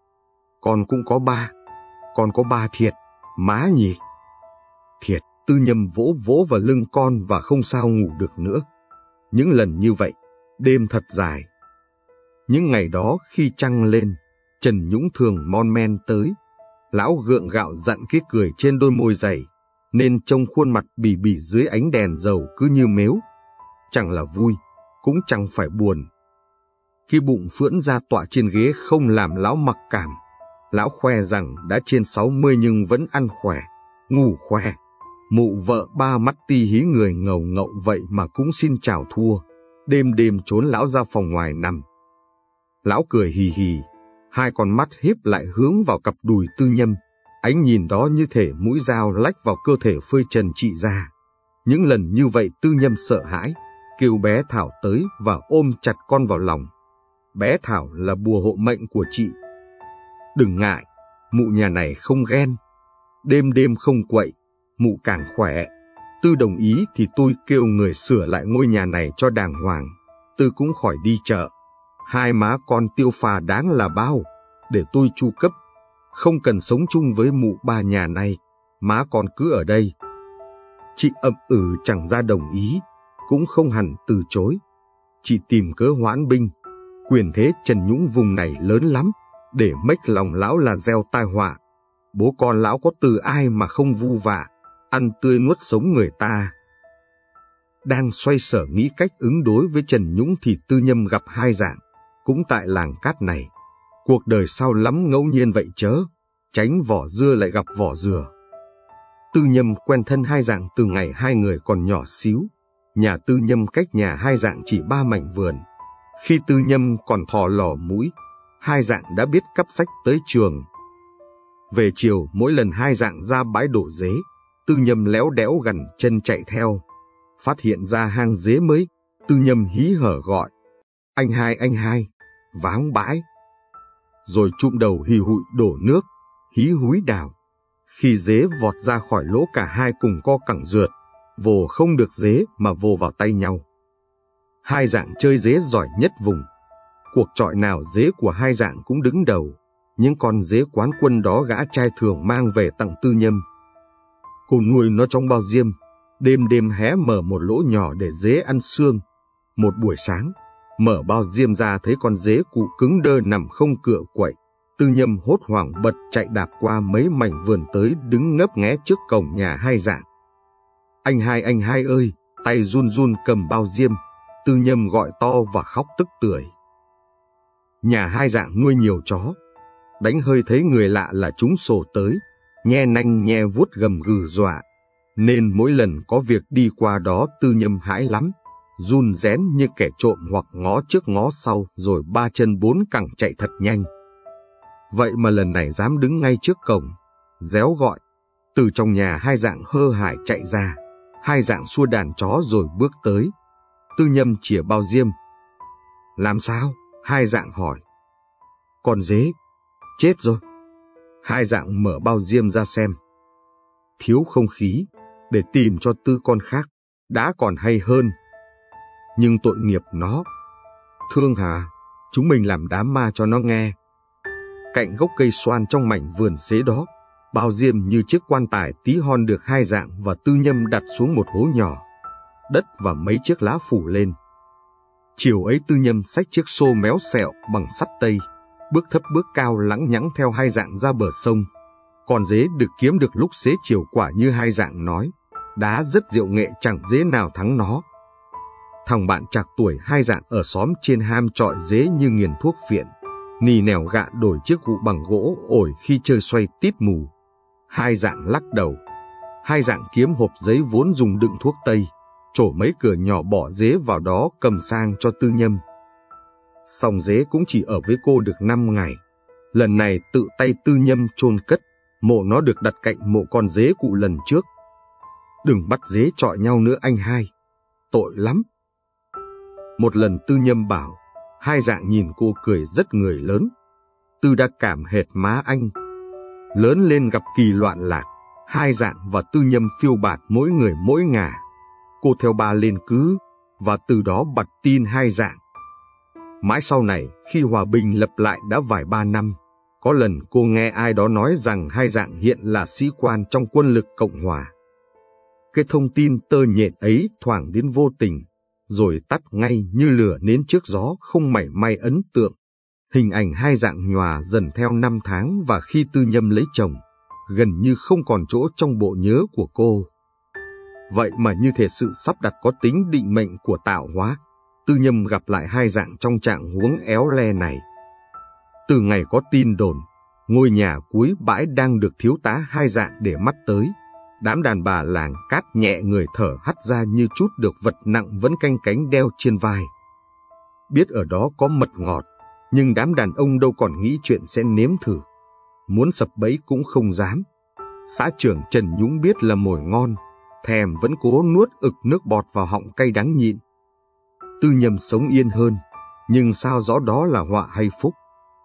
Con cũng có ba, con có ba thiệt, má nhỉ? Thiệt. Tư Nhâm vỗ vỗ vào lưng con và không sao ngủ được nữa. Những lần như vậy, đêm thật dài. Những ngày đó khi trăng lên, Trần Nhũng thường mon men tới. Lão gượng gạo dặn cái cười trên đôi môi dày, nên trông khuôn mặt bỉ bỉ dưới ánh đèn dầu cứ như mếu. Chẳng là vui, cũng chẳng phải buồn. Cái bụng phưỡn ra tọa trên ghế không làm lão mặc cảm. Lão khoe rằng đã trên 60 nhưng vẫn ăn khỏe, ngủ khỏe. Mụ vợ ba mắt ti hí người ngầu ngậu vậy mà cũng xin chào thua. Đêm đêm trốn lão ra phòng ngoài nằm. Lão cười hì hì, hai con mắt híp lại hướng vào cặp đùi Tư Nhâm. Ánh nhìn đó như thể mũi dao lách vào cơ thể phơi trần chị ra. Những lần như vậy Tư Nhâm sợ hãi, kêu bé Thảo tới và ôm chặt con vào lòng. Bé Thảo là bùa hộ mệnh của chị. Đừng ngại, mụ nhà này không ghen. Đêm đêm không quậy, mụ càng khỏe. Tư đồng ý thì tôi kêu người sửa lại ngôi nhà này cho đàng hoàng. Tư cũng khỏi đi chợ. Hai má con tiêu pha đáng là bao, để tôi chu cấp. Không cần sống chung với mụ ba nhà này, má con cứ ở đây. Chị ậm chẳng ra đồng ý, cũng không hẳn từ chối. Chị tìm cớ hoãn binh. Quyền thế Trần Nhũng vùng này lớn lắm, để mếch lòng lão là gieo tai họa. Bố con lão có từ ai mà không vu vạ, ăn tươi nuốt sống người ta. Đang xoay sở nghĩ cách ứng đối với Trần Nhũng thì Tư Nhâm gặp hai dạng, cũng tại làng Cát này. Cuộc đời sao lắm ngẫu nhiên vậy chớ, tránh vỏ dưa lại gặp vỏ dừa. Tư Nhâm quen thân hai dạng từ ngày hai người còn nhỏ xíu. Nhà Tư Nhâm cách nhà hai dạng chỉ 3 mảnh vườn. Khi Tư Nhâm còn thò lò mũi, hai dạng đã biết cắp sách tới trường. Về chiều mỗi lần hai dạng ra bãi đổ dế, Tư Nhâm léo đẽo gằn chân chạy theo. Phát hiện ra hang dế mới, Tư Nhâm hí hở gọi, anh hai, váng bãi. Rồi chụm đầu hì hụi đổ nước, hí húi đào. Khi dế vọt ra khỏi lỗ cả hai cùng co cẳng rượt, vồ không được dế mà vồ vào tay nhau. Hai Dạng chơi dế giỏi nhất vùng. Cuộc chọi nào dế của Hai Dạng cũng đứng đầu. Những con dế quán quân đó gã trai thường mang về tặng Tư Nhâm. Cô nuôi nó trong bao diêm, đêm đêm hé mở một lỗ nhỏ để dế ăn xương. Một buổi sáng, mở bao diêm ra thấy con dế cụ cứng đơ nằm không cựa quậy. Tư Nhâm hốt hoảng bật chạy đạp qua mấy mảnh vườn tới đứng ngấp nghé trước cổng nhà Hai Dạng. Anh hai ơi, tay run run cầm bao diêm. Tư Nhâm gọi to và khóc tức tưởi. Nhà Hai Dạng nuôi nhiều chó. Đánh hơi thấy người lạ là chúng sổ tới, nhe nanh nhe vuốt gầm gừ dọa. Nên mỗi lần có việc đi qua đó Tư Nhâm hãi lắm, run rén như kẻ trộm hoặc ngó trước ngó sau rồi ba chân bốn cẳng chạy thật nhanh. Vậy mà lần này dám đứng ngay trước cổng, réo gọi. Từ trong nhà Hai Dạng hơ hải chạy ra, Hai Dạng xua đàn chó rồi bước tới. Tư Nhâm chìa bao diêm. Làm sao? Hai Dạng hỏi. Con dế, chết rồi. Hai Dạng mở bao diêm ra xem. Thiếu không khí, để tìm cho Tư con khác, đã còn hay hơn. Nhưng tội nghiệp nó. Thương hả? Chúng mình làm đám ma cho nó nghe. Cạnh gốc cây xoan trong mảnh vườn xế đó, bao diêm như chiếc quan tài tí hon được Hai Dạng và Tư Nhâm đặt xuống một hố nhỏ. Đất và mấy chiếc lá phủ lên. Chiều ấy Tư Nhâm xách chiếc xô méo xẹo bằng sắt tây, bước thấp bước cao lẳng nhẳng theo Hai Dạng ra bờ sông. Con dế được kiếm được lúc xế chiều quả như Hai Dạng nói, đá rất diệu nghệ chẳng dế nào thắng nó. Thằng bạn trạc tuổi Hai Dạng ở xóm trên ham trọi dế như nghiền thuốc phiện, nì nẻo gạ đổi chiếc gụ bằng gỗ ổi khi chơi xoay tít mù. Hai Dạng lắc đầu. Hai Dạng kiếm hộp giấy vốn dùng đựng thuốc tây, trổ mấy cửa nhỏ bỏ dế vào đó cầm sang cho Tư Nhâm. Xong dế cũng chỉ ở với cô được 5 ngày. Lần này tự tay Tư Nhâm chôn cất, mộ nó được đặt cạnh mộ con dế cụ lần trước. Đừng bắt dế chọi nhau nữa anh hai, tội lắm. Một lần Tư Nhâm bảo, Hai Dạng nhìn cô cười rất người lớn. Tư đã cảm hệt má anh. Lớn lên gặp kỳ loạn lạc, Hai Dạng và Tư Nhâm phiêu bạt mỗi người mỗi ngả. Cô theo ba lên cứ, và từ đó bặt tin Hai Dạng. Mãi sau này, khi hòa bình lập lại đã vài ba năm, có lần cô nghe ai đó nói rằng Hai Dạng hiện là sĩ quan trong quân lực Cộng Hòa. Cái thông tin tơ nhện ấy thoảng đến vô tình, rồi tắt ngay như lửa nến trước gió không mảy may ấn tượng. Hình ảnh Hai Dạng nhòa dần theo năm tháng và khi Tư Nhâm lấy chồng, gần như không còn chỗ trong bộ nhớ của cô. Vậy mà như thể sự sắp đặt có tính định mệnh của tạo hóa, Tư Nhâm gặp lại Hai Dạng trong trạng huống éo le này. Từ ngày có tin đồn, ngôi nhà cuối bãi đang được thiếu tá Hai Dạng để mắt tới, đám đàn bà làng cát nhẹ người thở hắt ra như trút được vật nặng vẫn canh cánh đeo trên vai. Biết ở đó có mật ngọt, nhưng đám đàn ông đâu còn nghĩ chuyện sẽ nếm thử. Muốn sập bẫy cũng không dám. Xã trưởng Trần Nhúng biết là mồi ngon, thèm vẫn cố nuốt ực nước bọt vào họng cay đắng nhịn. Tư Nhâm sống yên hơn, nhưng sao rõ đó là họa hay phúc.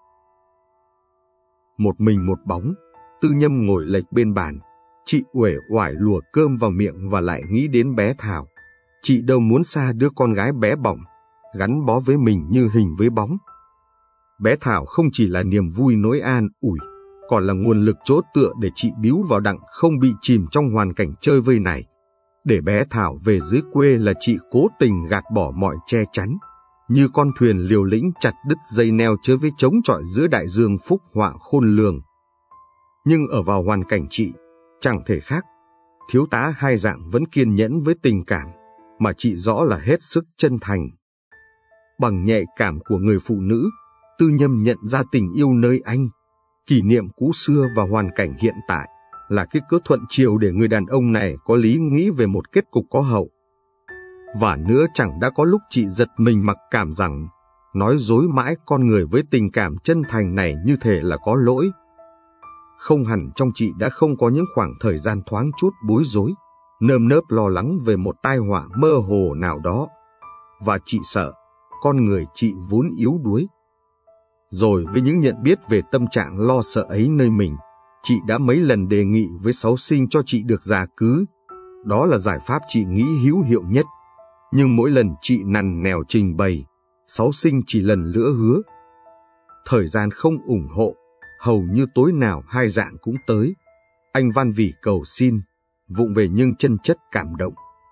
Một mình một bóng, Tư Nhâm ngồi lệch bên bàn. Chị uể oải lùa cơm vào miệng và lại nghĩ đến bé Thảo. Chị đâu muốn xa đứa con gái bé bỏng, gắn bó với mình như hình với bóng. Bé Thảo không chỉ là niềm vui nỗi an ủi, còn là nguồn lực chỗ tựa để chị bíu vào đặng không bị chìm trong hoàn cảnh chơi vơi này. Để bé Thảo về dưới quê là chị cố tình gạt bỏ mọi che chắn, như con thuyền liều lĩnh chặt đứt dây neo chớ với chống chọi giữa đại dương phúc họa khôn lường. Nhưng ở vào hoàn cảnh chị, chẳng thể khác. Thiếu tá Hai Dạng vẫn kiên nhẫn với tình cảm, mà chị rõ là hết sức chân thành. Bằng nhạy cảm của người phụ nữ, Tư Nhâm nhận ra tình yêu nơi anh, kỷ niệm cũ xưa và hoàn cảnh hiện tại là cái cớ thuận chiều để người đàn ông này có lý nghĩ về một kết cục có hậu. Và nữa chẳng đã có lúc chị giật mình mặc cảm rằng nói dối mãi con người với tình cảm chân thành này như thể là có lỗi. Không hẳn trong chị đã không có những khoảng thời gian thoáng chút bối rối, nơm nớp lo lắng về một tai họa mơ hồ nào đó. và chị sợ, con người chị vốn yếu đuối. Rồi với những nhận biết về tâm trạng lo sợ ấy nơi mình, chị đã mấy lần đề nghị với Sáu Sinh cho chị được gia cứ. Đó là giải pháp chị nghĩ hữu hiệu nhất. Nhưng mỗi lần chị nằn nèo trình bày, Sáu Sinh chỉ lần nữa hứa. Thời gian không ủng hộ, hầu như tối nào Hai Dạng cũng tới. Anh van vỉ cầu xin, vụng về nhưng chân chất cảm động.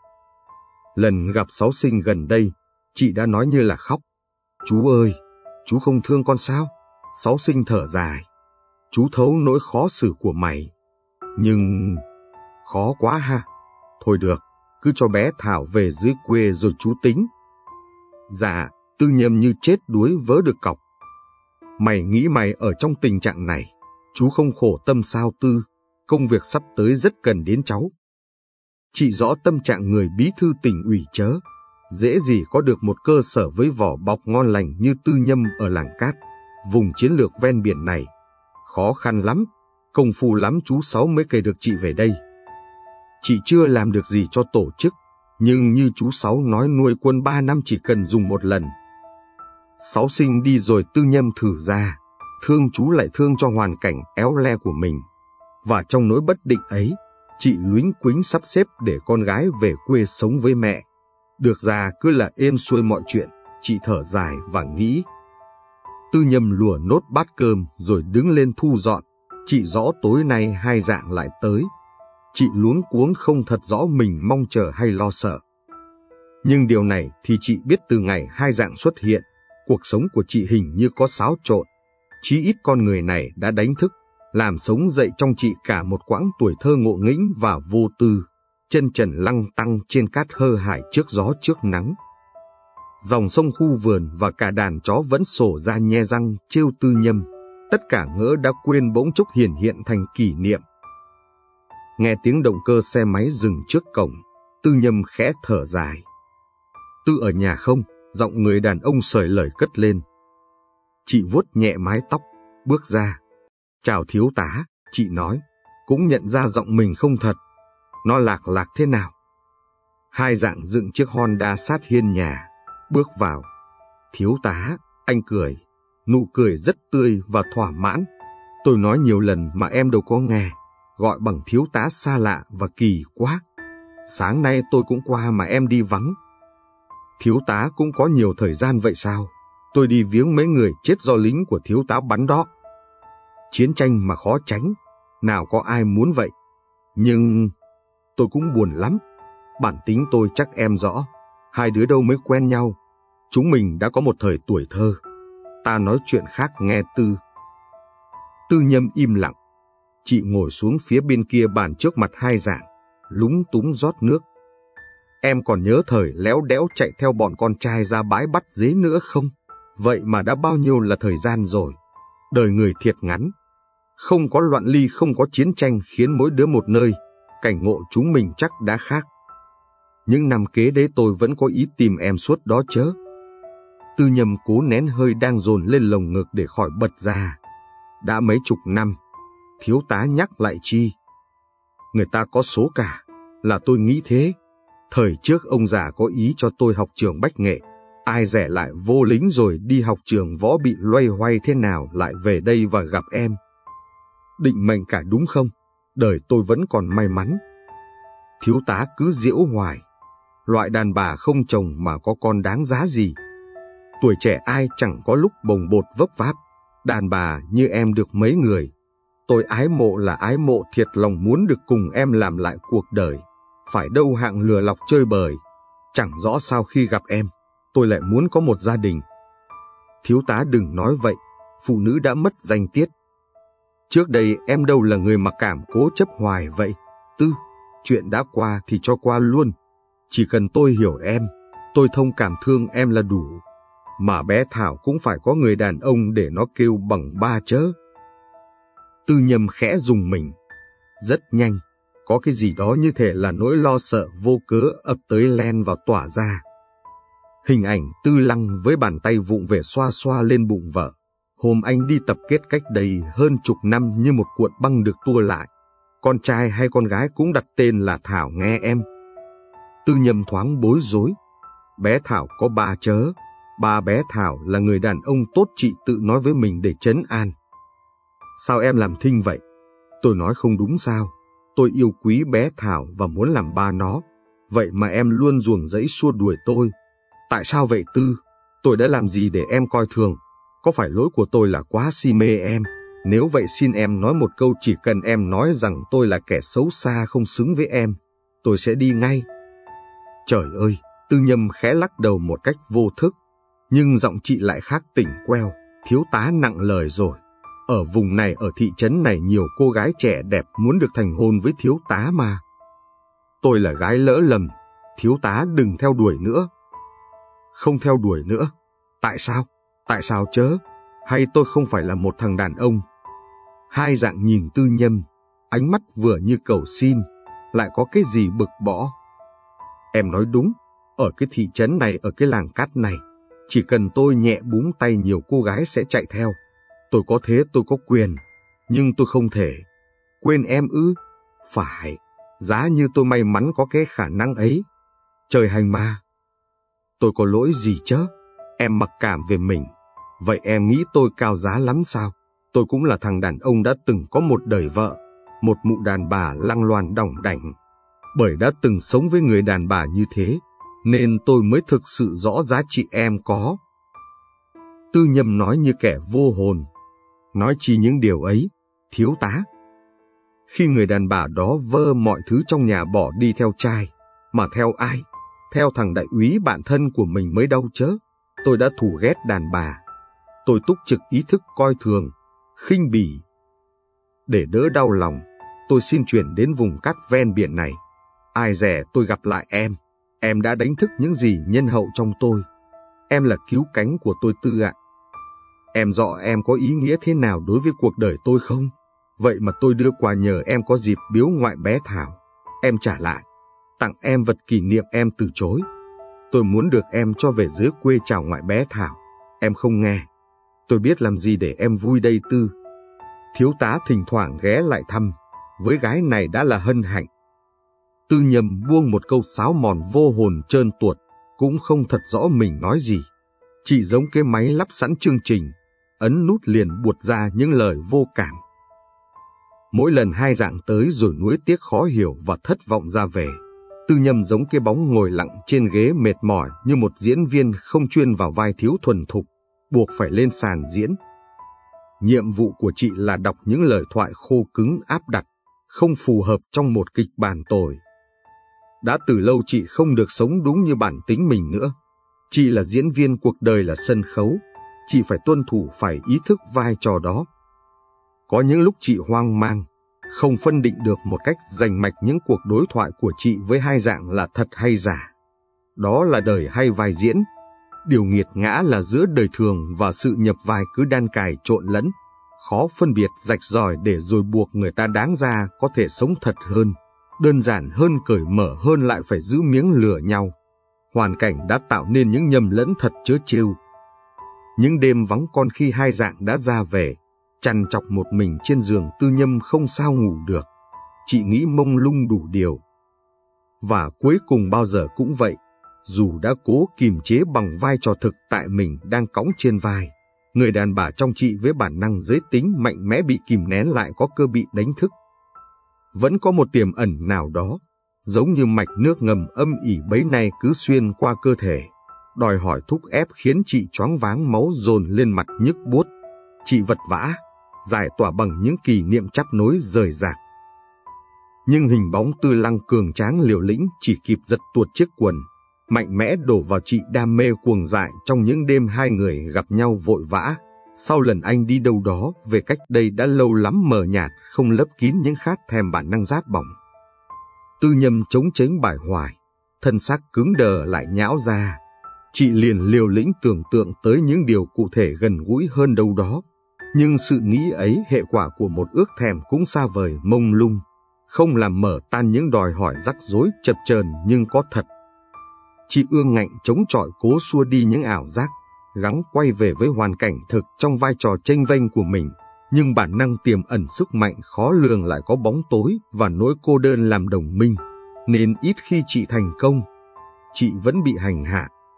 Lần gặp Sáu Sinh gần đây, chị đã nói như là khóc. Chú ơi, chú không thương con sao? Sáu Sinh thở dài. Chú thấu nỗi khó xử của mày. Nhưng khó quá ha. Thôi được, cứ cho bé Thảo về dưới quê rồi chú tính. Dạ, Tư Nhâm như chết đuối vớ được cọc. Mày nghĩ mày ở trong tình trạng này, chú không khổ tâm sao Tư? Công việc sắp tới rất cần đến cháu. Chị rõ tâm trạng người bí thư tỉnh ủy chớ. Dễ gì có được một cơ sở với vỏ bọc ngon lành như Tư Nhâm ở Làng Cát, vùng chiến lược ven biển này. Khó khăn lắm, công phu lắm chú Sáu mới kể được chị về đây. Chị chưa làm được gì cho tổ chức, nhưng như chú Sáu nói nuôi quân 3 năm chỉ cần dùng một lần. Sáu Sinh đi rồi Tư Nhâm thử ra, thương chú lại thương cho hoàn cảnh éo le của mình. Và trong nỗi bất định ấy, chị luính quính sắp xếp để con gái về quê sống với mẹ. Được ra cứ là êm xuôi mọi chuyện, chị thở dài và nghĩ. Tư Nhâm lùa nốt bát cơm rồi đứng lên thu dọn. Chị rõ tối nay Hai Dạng lại tới. Chị luống cuống không thật rõ mình mong chờ hay lo sợ. Nhưng điều này thì chị biết từ ngày Hai Dạng xuất hiện, cuộc sống của chị hình như có xáo trộn. Chí ít con người này đã đánh thức, làm sống dậy trong chị cả một quãng tuổi thơ ngộ nghĩnh và vô tư, chân trần lăng tăng trên cát hơ hải trước gió trước nắng. Dòng sông khu vườn và cả đàn chó vẫn sổ ra nhe răng trêu Tư Nhâm, tất cả ngỡ đã quên bỗng chốc hiển hiện thành kỷ niệm. Nghe tiếng động cơ xe máy dừng trước cổng, Tư Nhâm khẽ thở dài. Tư ở nhà không? Giọng người đàn ông sởi lời cất lên. Chị vuốt nhẹ mái tóc, bước ra. Chào thiếu tá, chị nói, cũng nhận ra giọng mình không thật. Nó lạc thế nào? Hai Dạng dựng chiếc Honda sát hiên nhà, bước vào. Thiếu tá, anh cười, nụ cười rất tươi và thỏa mãn. Tôi nói nhiều lần mà em đâu có nghe, gọi bằng thiếu tá xa lạ và kỳ quá. Sáng nay tôi cũng qua mà em đi vắng. Thiếu tá cũng có nhiều thời gian vậy sao? Tôi đi viếng mấy người chết do lính của thiếu tá bắn đó. Chiến tranh mà khó tránh, nào có ai muốn vậy. Nhưng tôi cũng buồn lắm. Bản tính tôi chắc em rõ, hai đứa đâu mới quen nhau. Chúng mình đã có một thời tuổi thơ. Ta nói chuyện khác nghe Tư. Tư Nhâm im lặng. Chị ngồi xuống phía bên kia bàn trước mặt Hai Dạng, lúng túng rót nước. Em còn nhớ thời léo đẽo chạy theo bọn con trai ra bãi bắt dế nữa không? Vậy mà đã bao nhiêu là thời gian rồi. Đời người thiệt ngắn. Không có loạn ly, không có chiến tranh khiến mỗi đứa một nơi. Cảnh ngộ chúng mình chắc đã khác. Những năm kế đấy tôi vẫn có ý tìm em suốt đó chớ. Tư Nhâm cố nén hơi đang dồn lên lồng ngực để khỏi bật ra. Đã mấy chục năm, thiếu tá nhắc lại chi? Người ta có số cả, là tôi nghĩ thế. Thời trước ông già có ý cho tôi học trường Bách Nghệ. Ai rẻ lại vô lính rồi đi học trường võ bị loay hoay thế nào lại về đây và gặp em. Định mệnh cả đúng không? Đời tôi vẫn còn may mắn. Thiếu tá cứ giễu hoài. Loại đàn bà không chồng mà có con đáng giá gì. Tuổi trẻ ai chẳng có lúc bồng bột vấp váp. Đàn bà như em được mấy người. Tôi ái mộ là ái mộ thiệt lòng muốn được cùng em làm lại cuộc đời. Phải đâu hạng lừa lọc chơi bời. Chẳng rõ sao khi gặp em, tôi lại muốn có một gia đình. Thiếu tá đừng nói vậy, phụ nữ đã mất danh tiết. Trước đây em đâu là người mặc cảm cố chấp hoài vậy. Tư, chuyện đã qua thì cho qua luôn. Chỉ cần tôi hiểu em, tôi thông cảm thương em là đủ. Mà bé Thảo cũng phải có người đàn ông để nó kêu bằng ba chớ. Tư Nhâm khẽ rùng mình. Rất nhanh, có cái gì đó như thể là nỗi lo sợ vô cớ ập tới len vào tỏa ra. Hình ảnh Tư Lăng với bàn tay vụng về xoa xoa lên bụng vợ. Hôm anh đi tập kết cách đây hơn chục năm như một cuộn băng được tua lại. Con trai hay con gái cũng đặt tên là Thảo nghe em. Tư Nhâm thoáng bối rối. bé Thảo có ba chớ. Ba bé Thảo là người đàn ông tốt, chị tự nói với mình để trấn an. Sao em làm thinh vậy? Tôi nói không đúng sao? Tôi yêu quý bé Thảo và muốn làm ba nó. Vậy mà em luôn ruồng rẫy xua đuổi tôi. Tại sao vậy Tư? Tôi đã làm gì để em coi thường? Có phải lỗi của tôi là quá si mê em? Nếu vậy xin em nói một câu, chỉ cần em nói rằng tôi là kẻ xấu xa không xứng với em, tôi sẽ đi ngay. Trời ơi, Tư Nhâm khẽ lắc đầu một cách vô thức. Nhưng giọng chị lại khác tỉnh queo. Thiếu tá nặng lời rồi. Ở vùng này, ở thị trấn này, nhiều cô gái trẻ đẹp muốn được thành hôn với thiếu tá mà. Tôi là gái lỡ lầm. Thiếu tá đừng theo đuổi nữa. Không theo đuổi nữa? Tại sao? Tại sao chớ? Hay tôi không phải là một thằng đàn ông? Hai Dạng nhìn Tư Nhâm, ánh mắt vừa như cầu xin, lại có cái gì bực bõ. Em nói đúng, ở cái thị trấn này, ở cái làng cát này, chỉ cần tôi nhẹ búng tay nhiều cô gái sẽ chạy theo. Tôi có thế, tôi có quyền, nhưng tôi không thể. Quên em ư? Phải, giá như tôi may mắn có cái khả năng ấy. Trời hành mà. Tôi có lỗi gì chớ? Em mặc cảm về mình. Vậy em nghĩ tôi cao giá lắm sao? Tôi cũng là thằng đàn ông đã từng có một đời vợ, một mụ đàn bà lăng loàn đỏng đảnh. Bởi đã từng sống với người đàn bà như thế, nên tôi mới thực sự rõ giá trị em có. Tư Nhâm nói như kẻ vô hồn. Nói chi những điều ấy, thiếu tá? Khi người đàn bà đó vơ mọi thứ trong nhà bỏ đi theo trai, mà theo ai? Theo thằng đại úy bạn thân của mình mới đâu chớ. Tôi đã thù ghét đàn bà. Tôi túc trực ý thức coi thường, khinh bỉ. Để đỡ đau lòng, tôi xin chuyển đến vùng cát ven biển này. Ai dè tôi gặp lại em. Em đã đánh thức những gì nhân hậu trong tôi. Em là cứu cánh của tôi Tư ạ. Em rõ em có ý nghĩa thế nào đối với cuộc đời tôi không? Vậy mà tôi đưa quà nhờ em có dịp biếu ngoại bé Thảo. Em trả lại. Tặng em vật kỷ niệm em từ chối. Tôi muốn được em cho về dưới quê chào ngoại bé Thảo. Em không nghe. Tôi biết làm gì để em vui đây Tư. Thiếu tá thỉnh thoảng ghé lại thăm. Với gái này đã là hân hạnh. Tư Nhâm buông một câu sáo mòn vô hồn trơn tuột, cũng không thật rõ mình nói gì. Chỉ giống cái máy lắp sẵn chương trình, ấn nút liền buột ra những lời vô cảm. Mỗi lần Hai Dạng tới rồi nuối tiếc khó hiểu và thất vọng ra về, Tư Nhâm giống cái bóng ngồi lặng trên ghế mệt mỏi như một diễn viên không chuyên vào vai thiếu thuần thục, buộc phải lên sàn diễn. Nhiệm vụ của chị là đọc những lời thoại khô cứng áp đặt, không phù hợp trong một kịch bản tồi. Đã từ lâu chị không được sống đúng như bản tính mình nữa. Chị là diễn viên, cuộc đời là sân khấu. Chị phải tuân thủ, phải ý thức vai trò đó. Có những lúc chị hoang mang, không phân định được một cách rành mạch những cuộc đối thoại của chị với Hai Dạng là thật hay giả. Đó là đời hay vai diễn. Điều nghiệt ngã là giữa đời thường và sự nhập vai cứ đan cài trộn lẫn. Khó phân biệt rạch ròi để rồi buộc người ta đáng ra có thể sống thật hơn, đơn giản hơn, cởi mở hơn, lại phải giữ miếng lừa nhau. Hoàn cảnh đã tạo nên những nhầm lẫn thật chớ trêu. Những đêm vắng con khi Hai Dạng đã ra về, chằn chọc một mình trên giường, Tư Nhâm không sao ngủ được. Chị nghĩ mông lung đủ điều. Và cuối cùng bao giờ cũng vậy, dù đã cố kiềm chế bằng vai trò thực tại mình đang cõng trên vai, người đàn bà trong chị với bản năng giới tính mạnh mẽ bị kìm nén lại có cơ bị đánh thức. Vẫn có một tiềm ẩn nào đó, giống như mạch nước ngầm âm ỉ bấy nay cứ xuyên qua cơ thể, đòi hỏi thúc ép khiến chị choáng váng, máu dồn lên mặt nhức buốt. Chị vật vã, giải tỏa bằng những kỷ niệm chắp nối rời rạc. Nhưng hình bóng Tư Lăng cường tráng liều lĩnh chỉ kịp giật tuột chiếc quần, mạnh mẽ đổ vào chị đam mê cuồng dại trong những đêm hai người gặp nhau vội vã. Sau lần anh đi đâu đó về cách đây đã lâu lắm, mờ nhạt không lấp kín những khát thèm bản năng rát bỏng. Tư Nhâm chống chếnh bải hoài, thân xác cứng đờ lại nhão ra. Chị liền liều lĩnh tưởng tượng tới những điều cụ thể gần gũi hơn đâu đó. Nhưng sự nghĩ ấy, hệ quả của một ước thèm cũng xa vời mông lung, không làm mở tan những đòi hỏi rắc rối chập chờn nhưng có thật. Chị ương ngạnh chống chọi, cố xua đi những ảo giác, gắng quay về với hoàn cảnh thực trong vai trò chênh vênh của mình. Nhưng bản năng tiềm ẩn sức mạnh khó lường lại có bóng tối và nỗi cô đơn làm đồng minh, nên ít khi chị thành công. Chị vẫn bị hành hạ,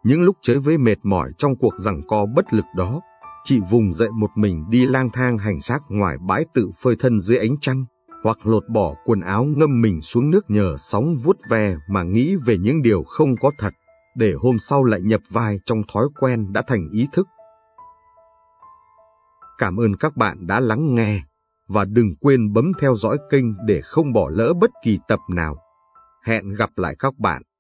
Những lúc chơi với mệt mỏi trong cuộc giằng co bất lực đó, chị vùng dậy một mình đi lang thang hành xác ngoài bãi tự phơi thân dưới ánh trăng, hoặc lột bỏ quần áo ngâm mình xuống nước nhờ sóng vuốt ve mà nghĩ về những điều không có thật, để hôm sau lại nhập vai trong thói quen đã thành ý thức. Cảm ơn các bạn đã lắng nghe, và đừng quên bấm theo dõi kênh để không bỏ lỡ bất kỳ tập nào. Hẹn gặp lại các bạn